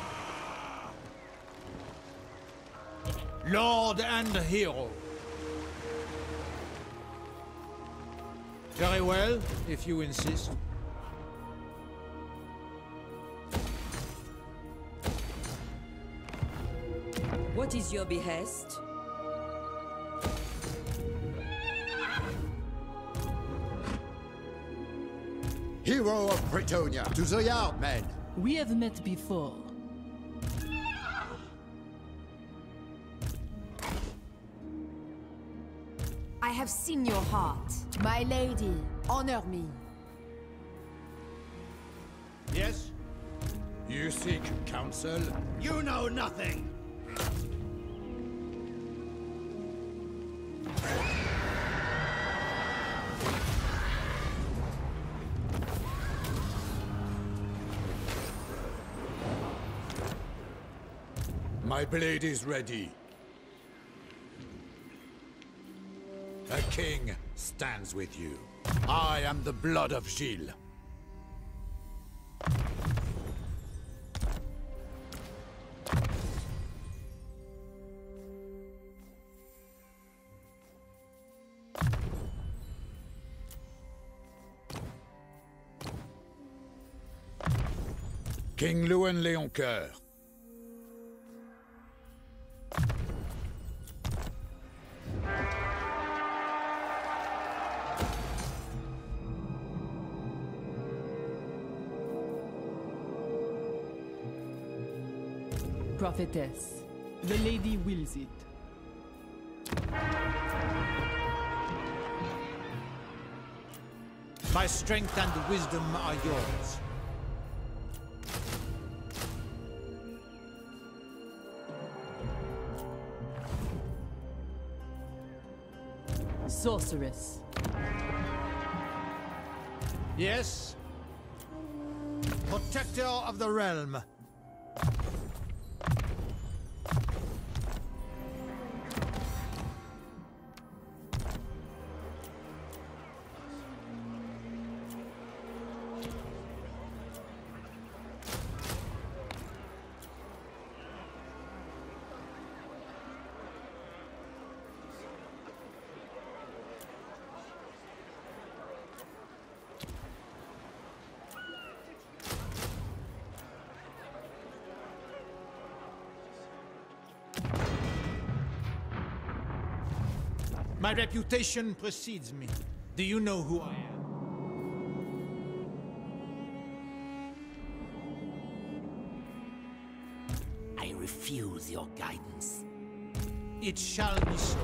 Lord and hero. Very well, if you insist. What is your behest? Hero of Bretonnia, to the yard, men! We have met before. I have seen your heart. My lady, honor me. Yes? You seek counsel? You know nothing! My blade is ready. A king stands with you. I am the blood of Gilles. King Louan Léoncoeur. Prophetess, the lady wills it. My strength and wisdom are yours. Sorceress. Yes? Protector of the realm. My reputation precedes me. Do you know who I am? I refuse your guidance. It shall be so.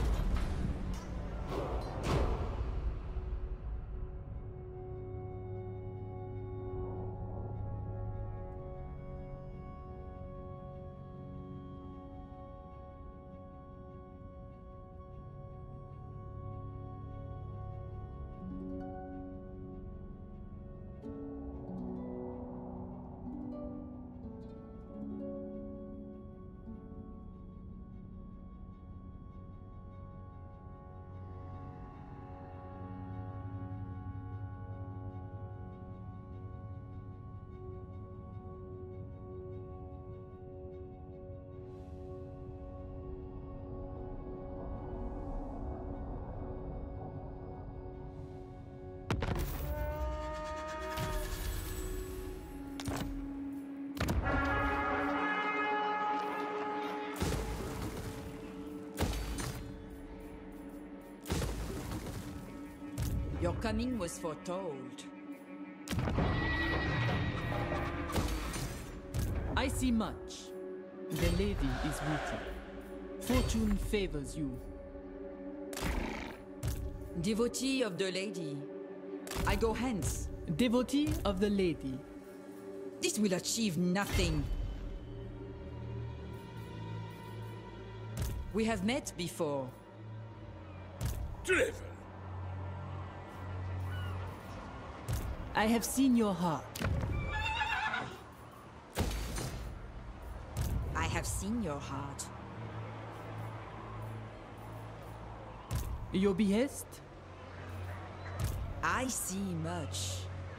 Your coming was foretold. I see much. The lady is witty. Fortune favors you. Devotee of the lady. I go hence. Devotee of the lady. This will achieve nothing. We have met before. Driven. I have seen your heart. I have seen your heart. Your behest? I see much.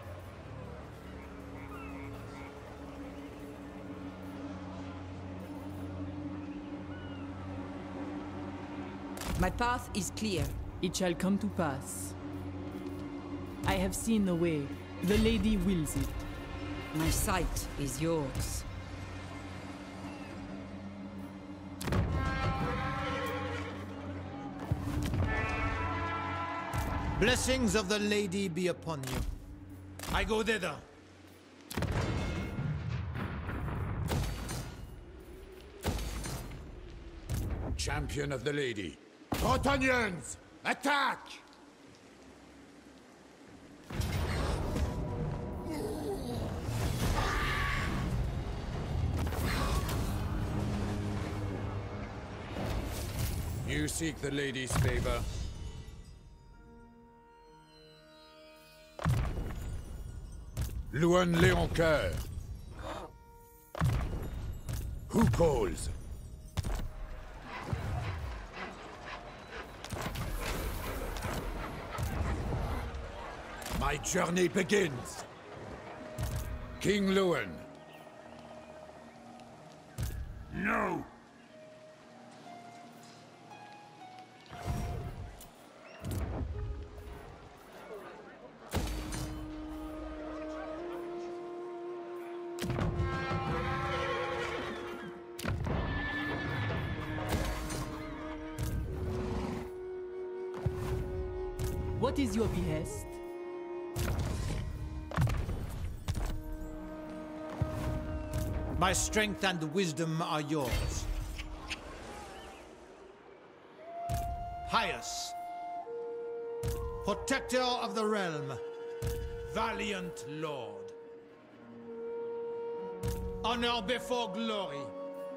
My path is clear. It shall come to pass. I have seen the way. The lady wills it. My sight is yours. Blessings of the lady be upon you. I go thither. Champion of the lady. Bretonians, attack! You seek the lady's favor. Louan Léoncoeur. Who calls? My journey begins. King Lewin. No! What is your behest? My strength and wisdom are yours. Pious, protector of the realm, valiant lord. Honor before glory.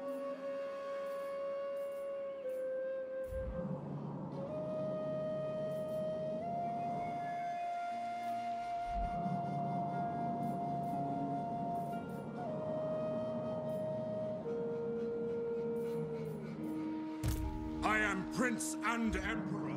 I am Prince and Emperor.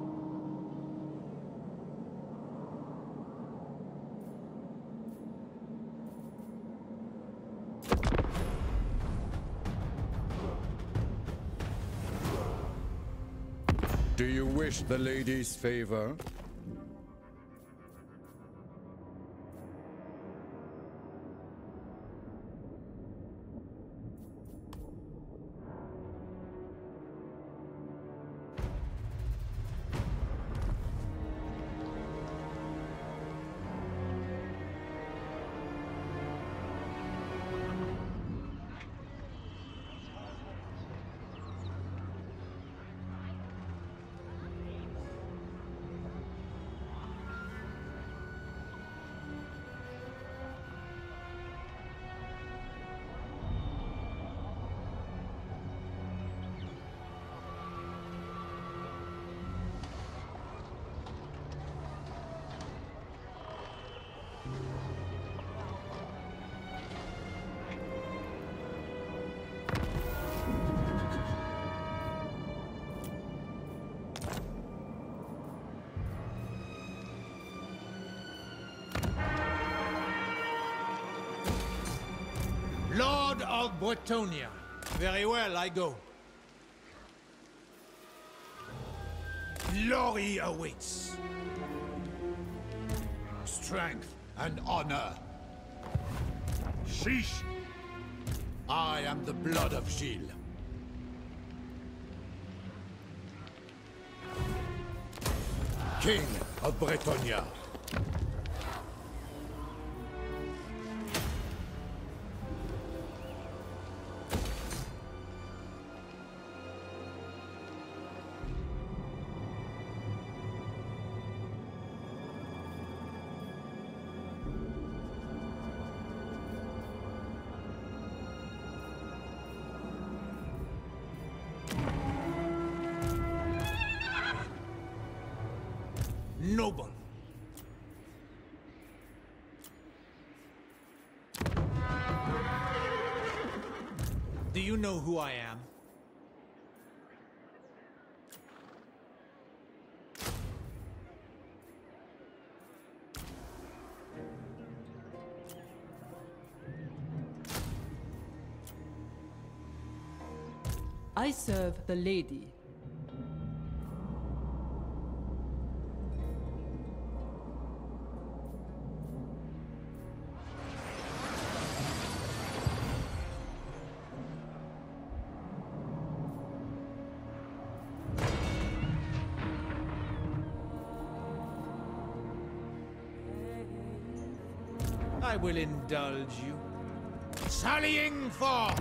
Do you wish the lady's favor? Lord of Bretonia. Very well, I go. Glory awaits. Strength and honor. Sheesh! I am the blood of Gilles. King of Bretonia. Noble. Do you know who I am? I serve the lady. I will indulge you. Sallying forth!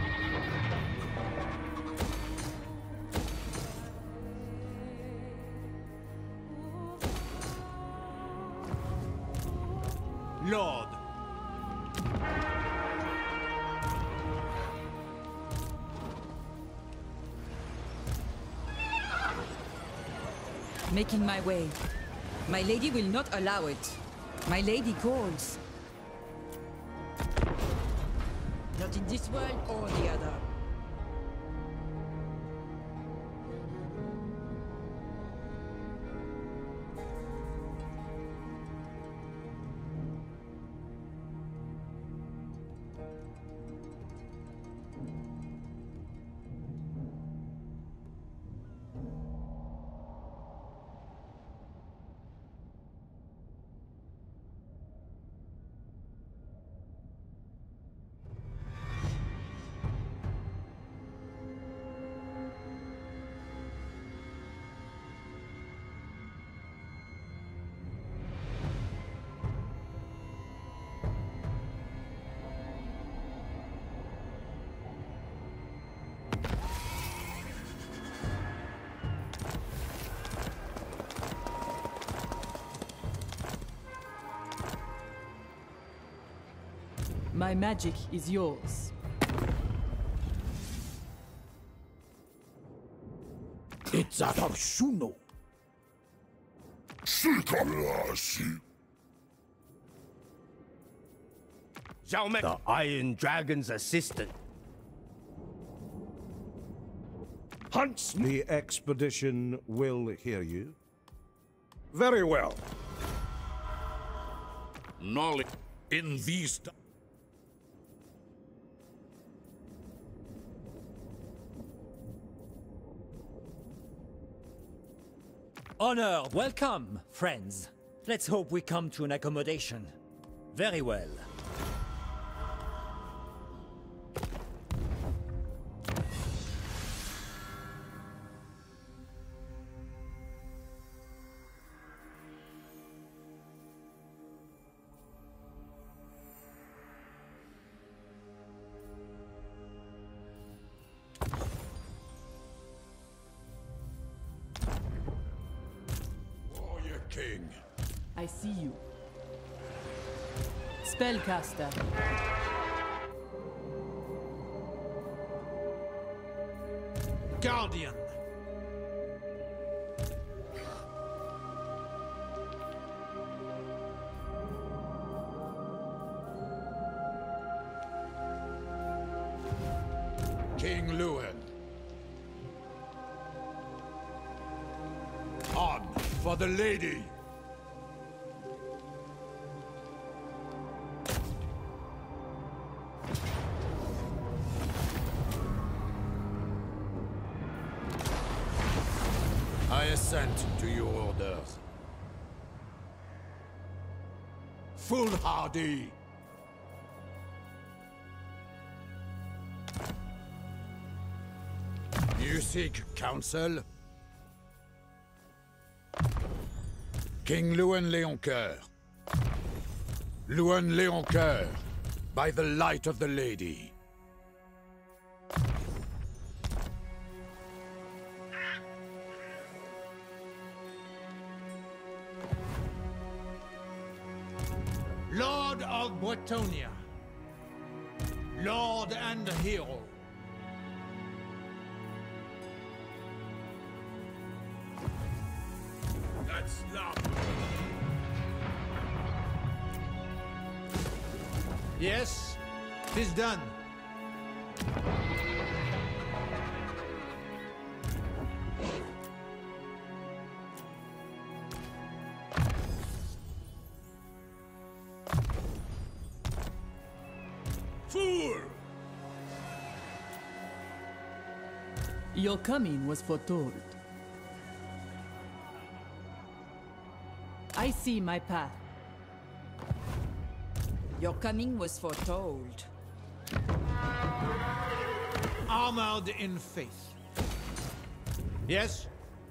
Lord. Making my way. My lady will not allow it. My lady calls. Not in this world or the other. My magic is yours. It's a Forsuno. The Iron Dragon's assistant. Hunts. The expedition will hear you. Very well. Knowledge in these... Honor, welcome, friends. Let's hope we come to an accommodation. Very well. King. I see you. Spellcaster. Guardian. King Luan. On for the lady. I assent to your orders. Foolhardy! You seek counsel? King Luan Leoncoeur. Luan Leoncoeur, by the light of the lady. Lord of Bretonia. Lord and hero. That's love. Yes, 'tis done. Fool! Your coming was foretold. I see my path. Your coming was foretold. Armored in faith. Yes?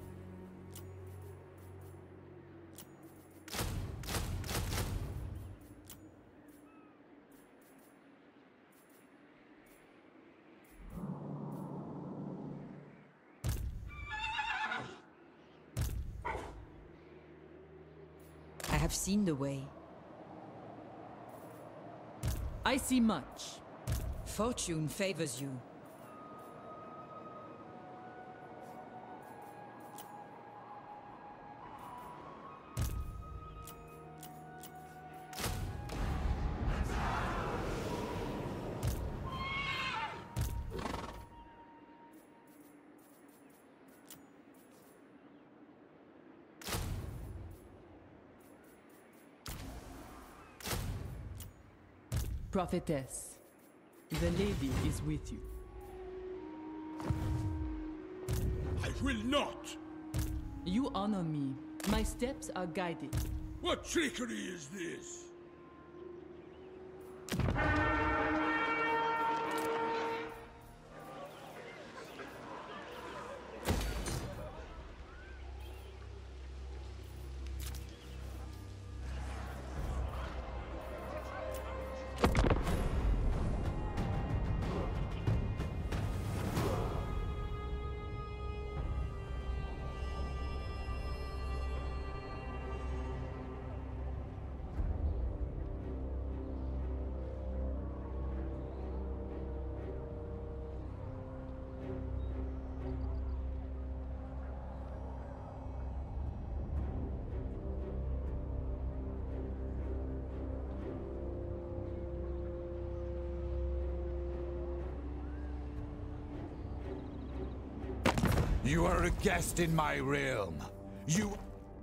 I have seen the way. I see much. Fortune favors you. Prophetess, the lady is with you. I will not! You honor me. My steps are guided. What trickery is this? You are a guest in my realm. You...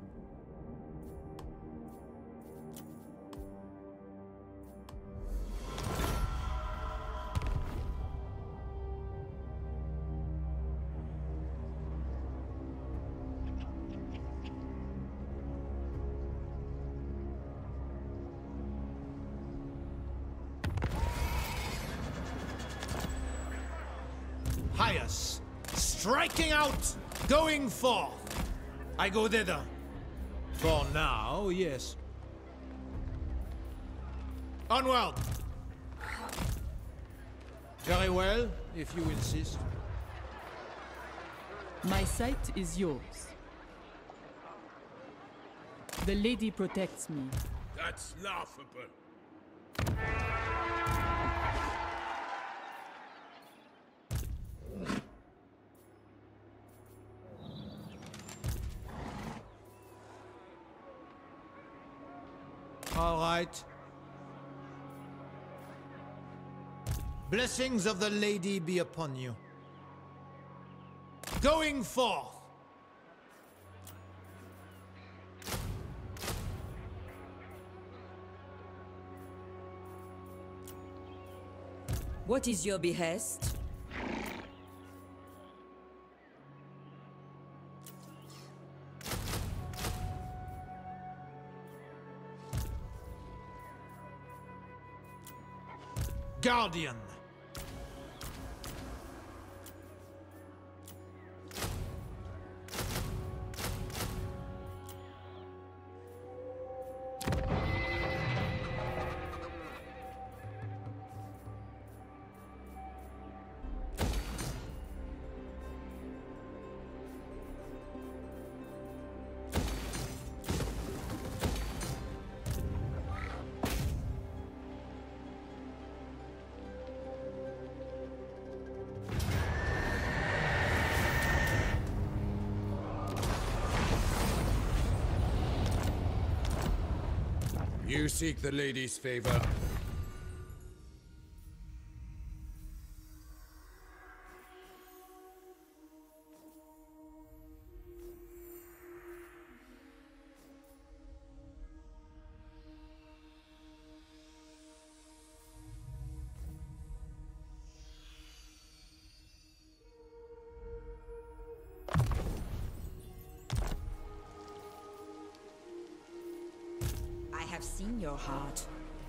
Hyas, striking out, going forth. I go thither. For now, yes. Onward! Very well, if you insist. My sight is yours. The lady protects me. That's laughable. All right. Blessings of the lady be upon you. Going forth. What is your behest? Guardian. You seek the lady's favor. I have seen your heart.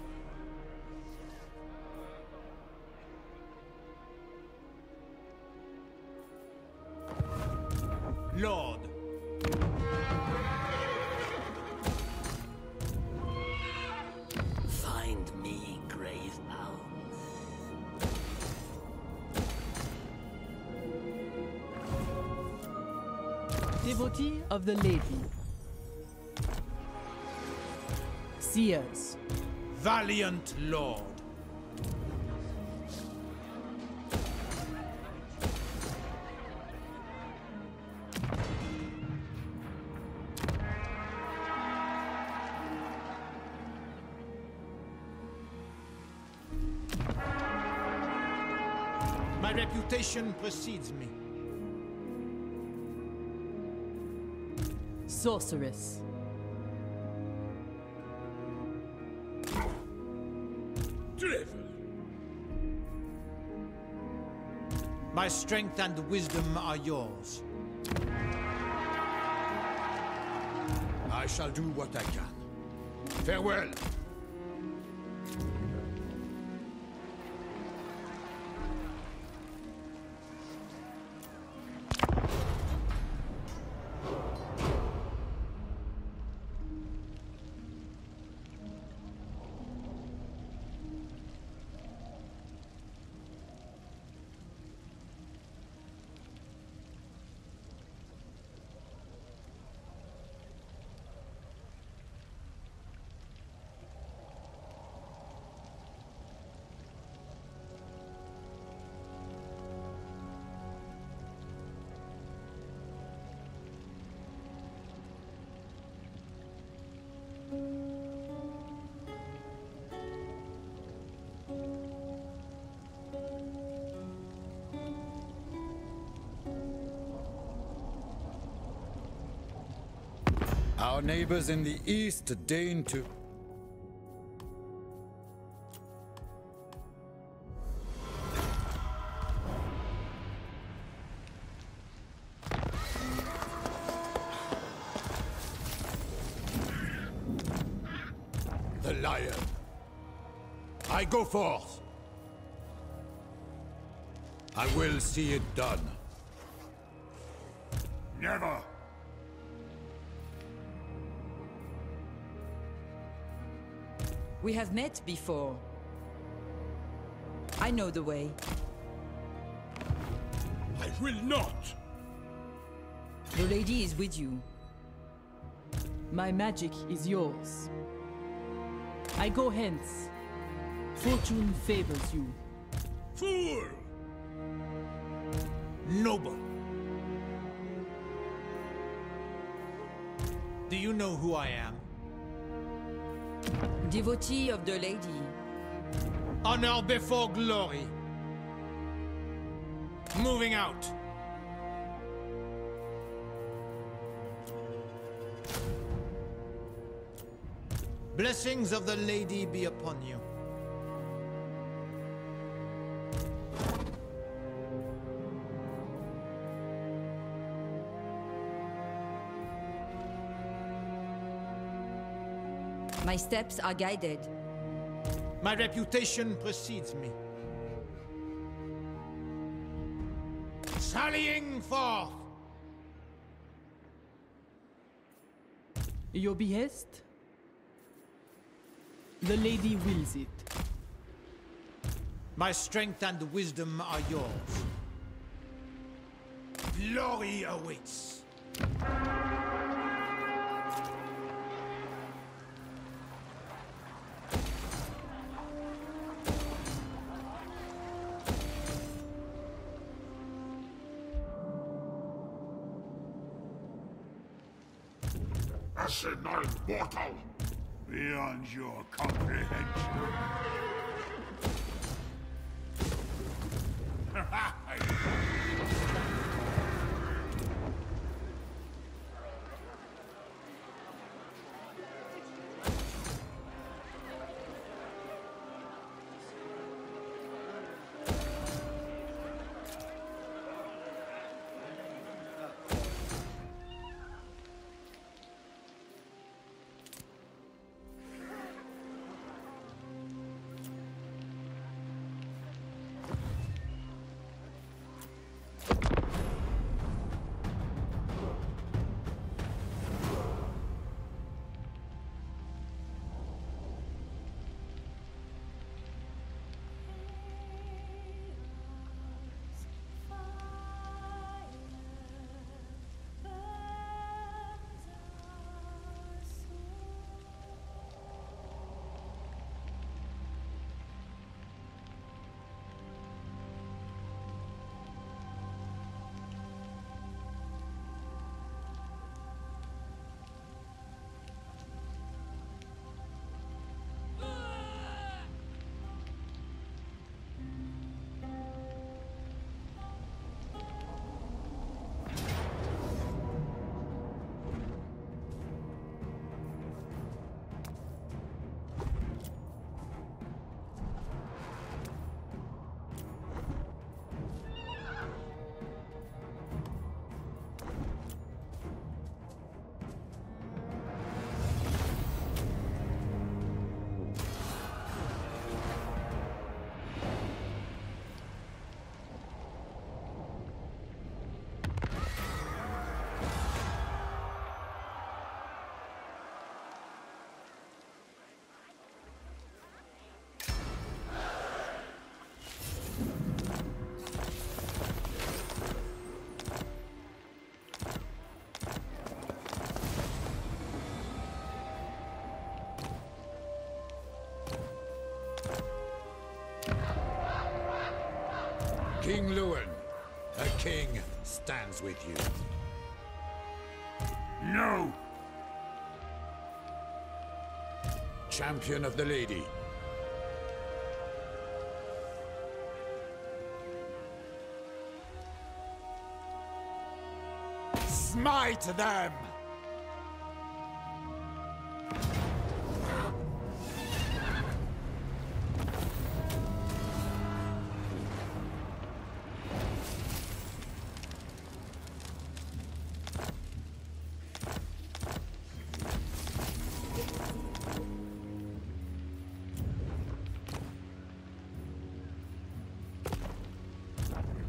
Lord. Find me, Gravebound. Devotee of the lady. Seers. Valiant Lord. My reputation precedes me. Sorceress. Drivel. My strength and wisdom are yours. I shall do what I can. Farewell. Our neighbors in the east deign to... The lion. I go forth. I will see it done. Never. We have met before. I know the way. I will not. The lady is with you. My magic is yours. I go hence. Fortune favors you. Fool! Noble. Do you know who I am? Devotee of the lady. Honor before glory. Moving out. Blessings of the lady be upon you. My steps are guided. My reputation precedes me. Sallying forth! Your behest? The lady wills it. My strength and wisdom are yours. Glory awaits. Asinine mortal! Beyond your comprehension. King Lewin, a king stands with you. No! Champion of the lady. Smite them!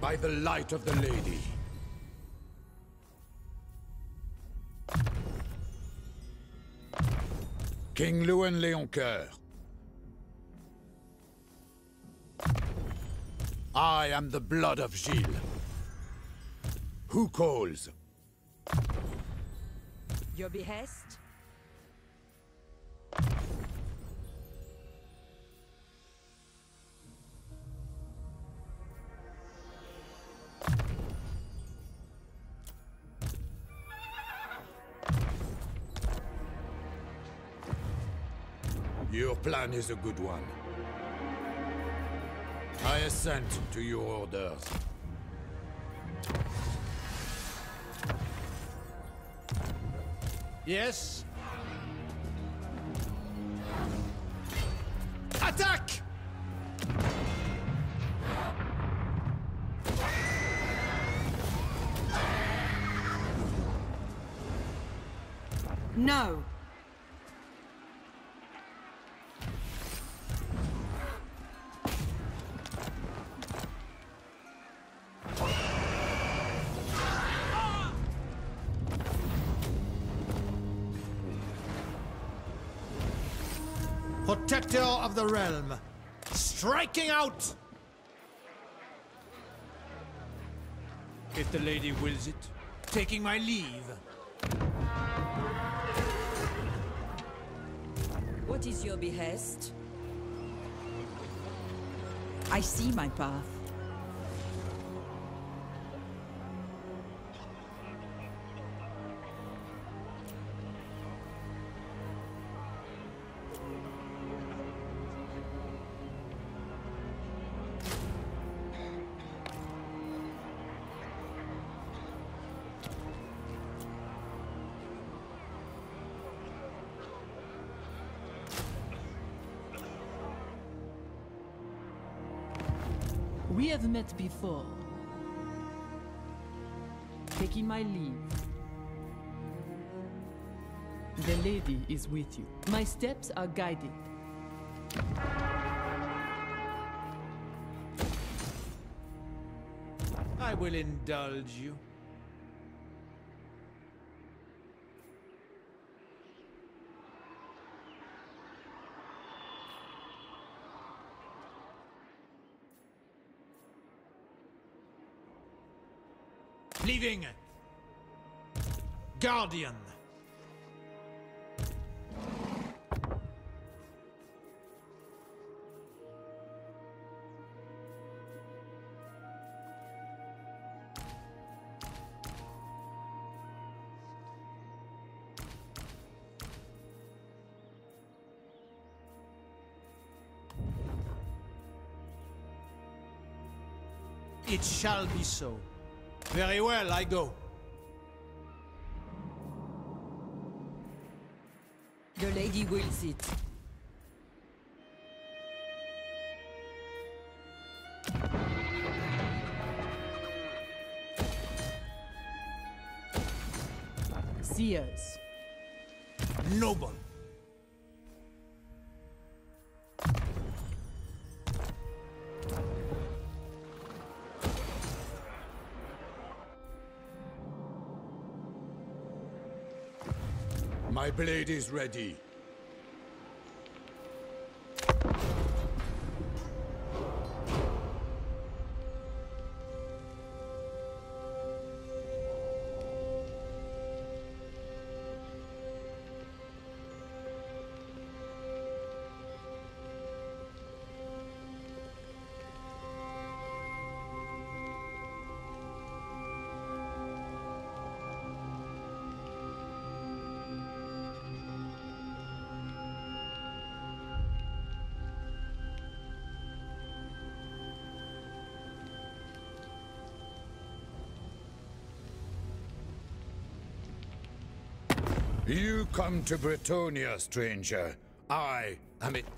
By the light of the lady. King Louen Leoncoeur. I am the blood of Gilles. Who calls? Your behest? Your plan is a good one. I assent to your orders. Yes? Attack! No. Protector of the realm, striking out! If the lady wills it, taking my leave. What is your behest? I see my path. We have met before. Taking my leave. The lady is with you. My steps are guided. I will indulge you. Leaving. Guardian. It shall be so. Very well, I go. The lady wills it. Seers. Noble. My blade is ready. You come to Bretonnia, stranger. I am it.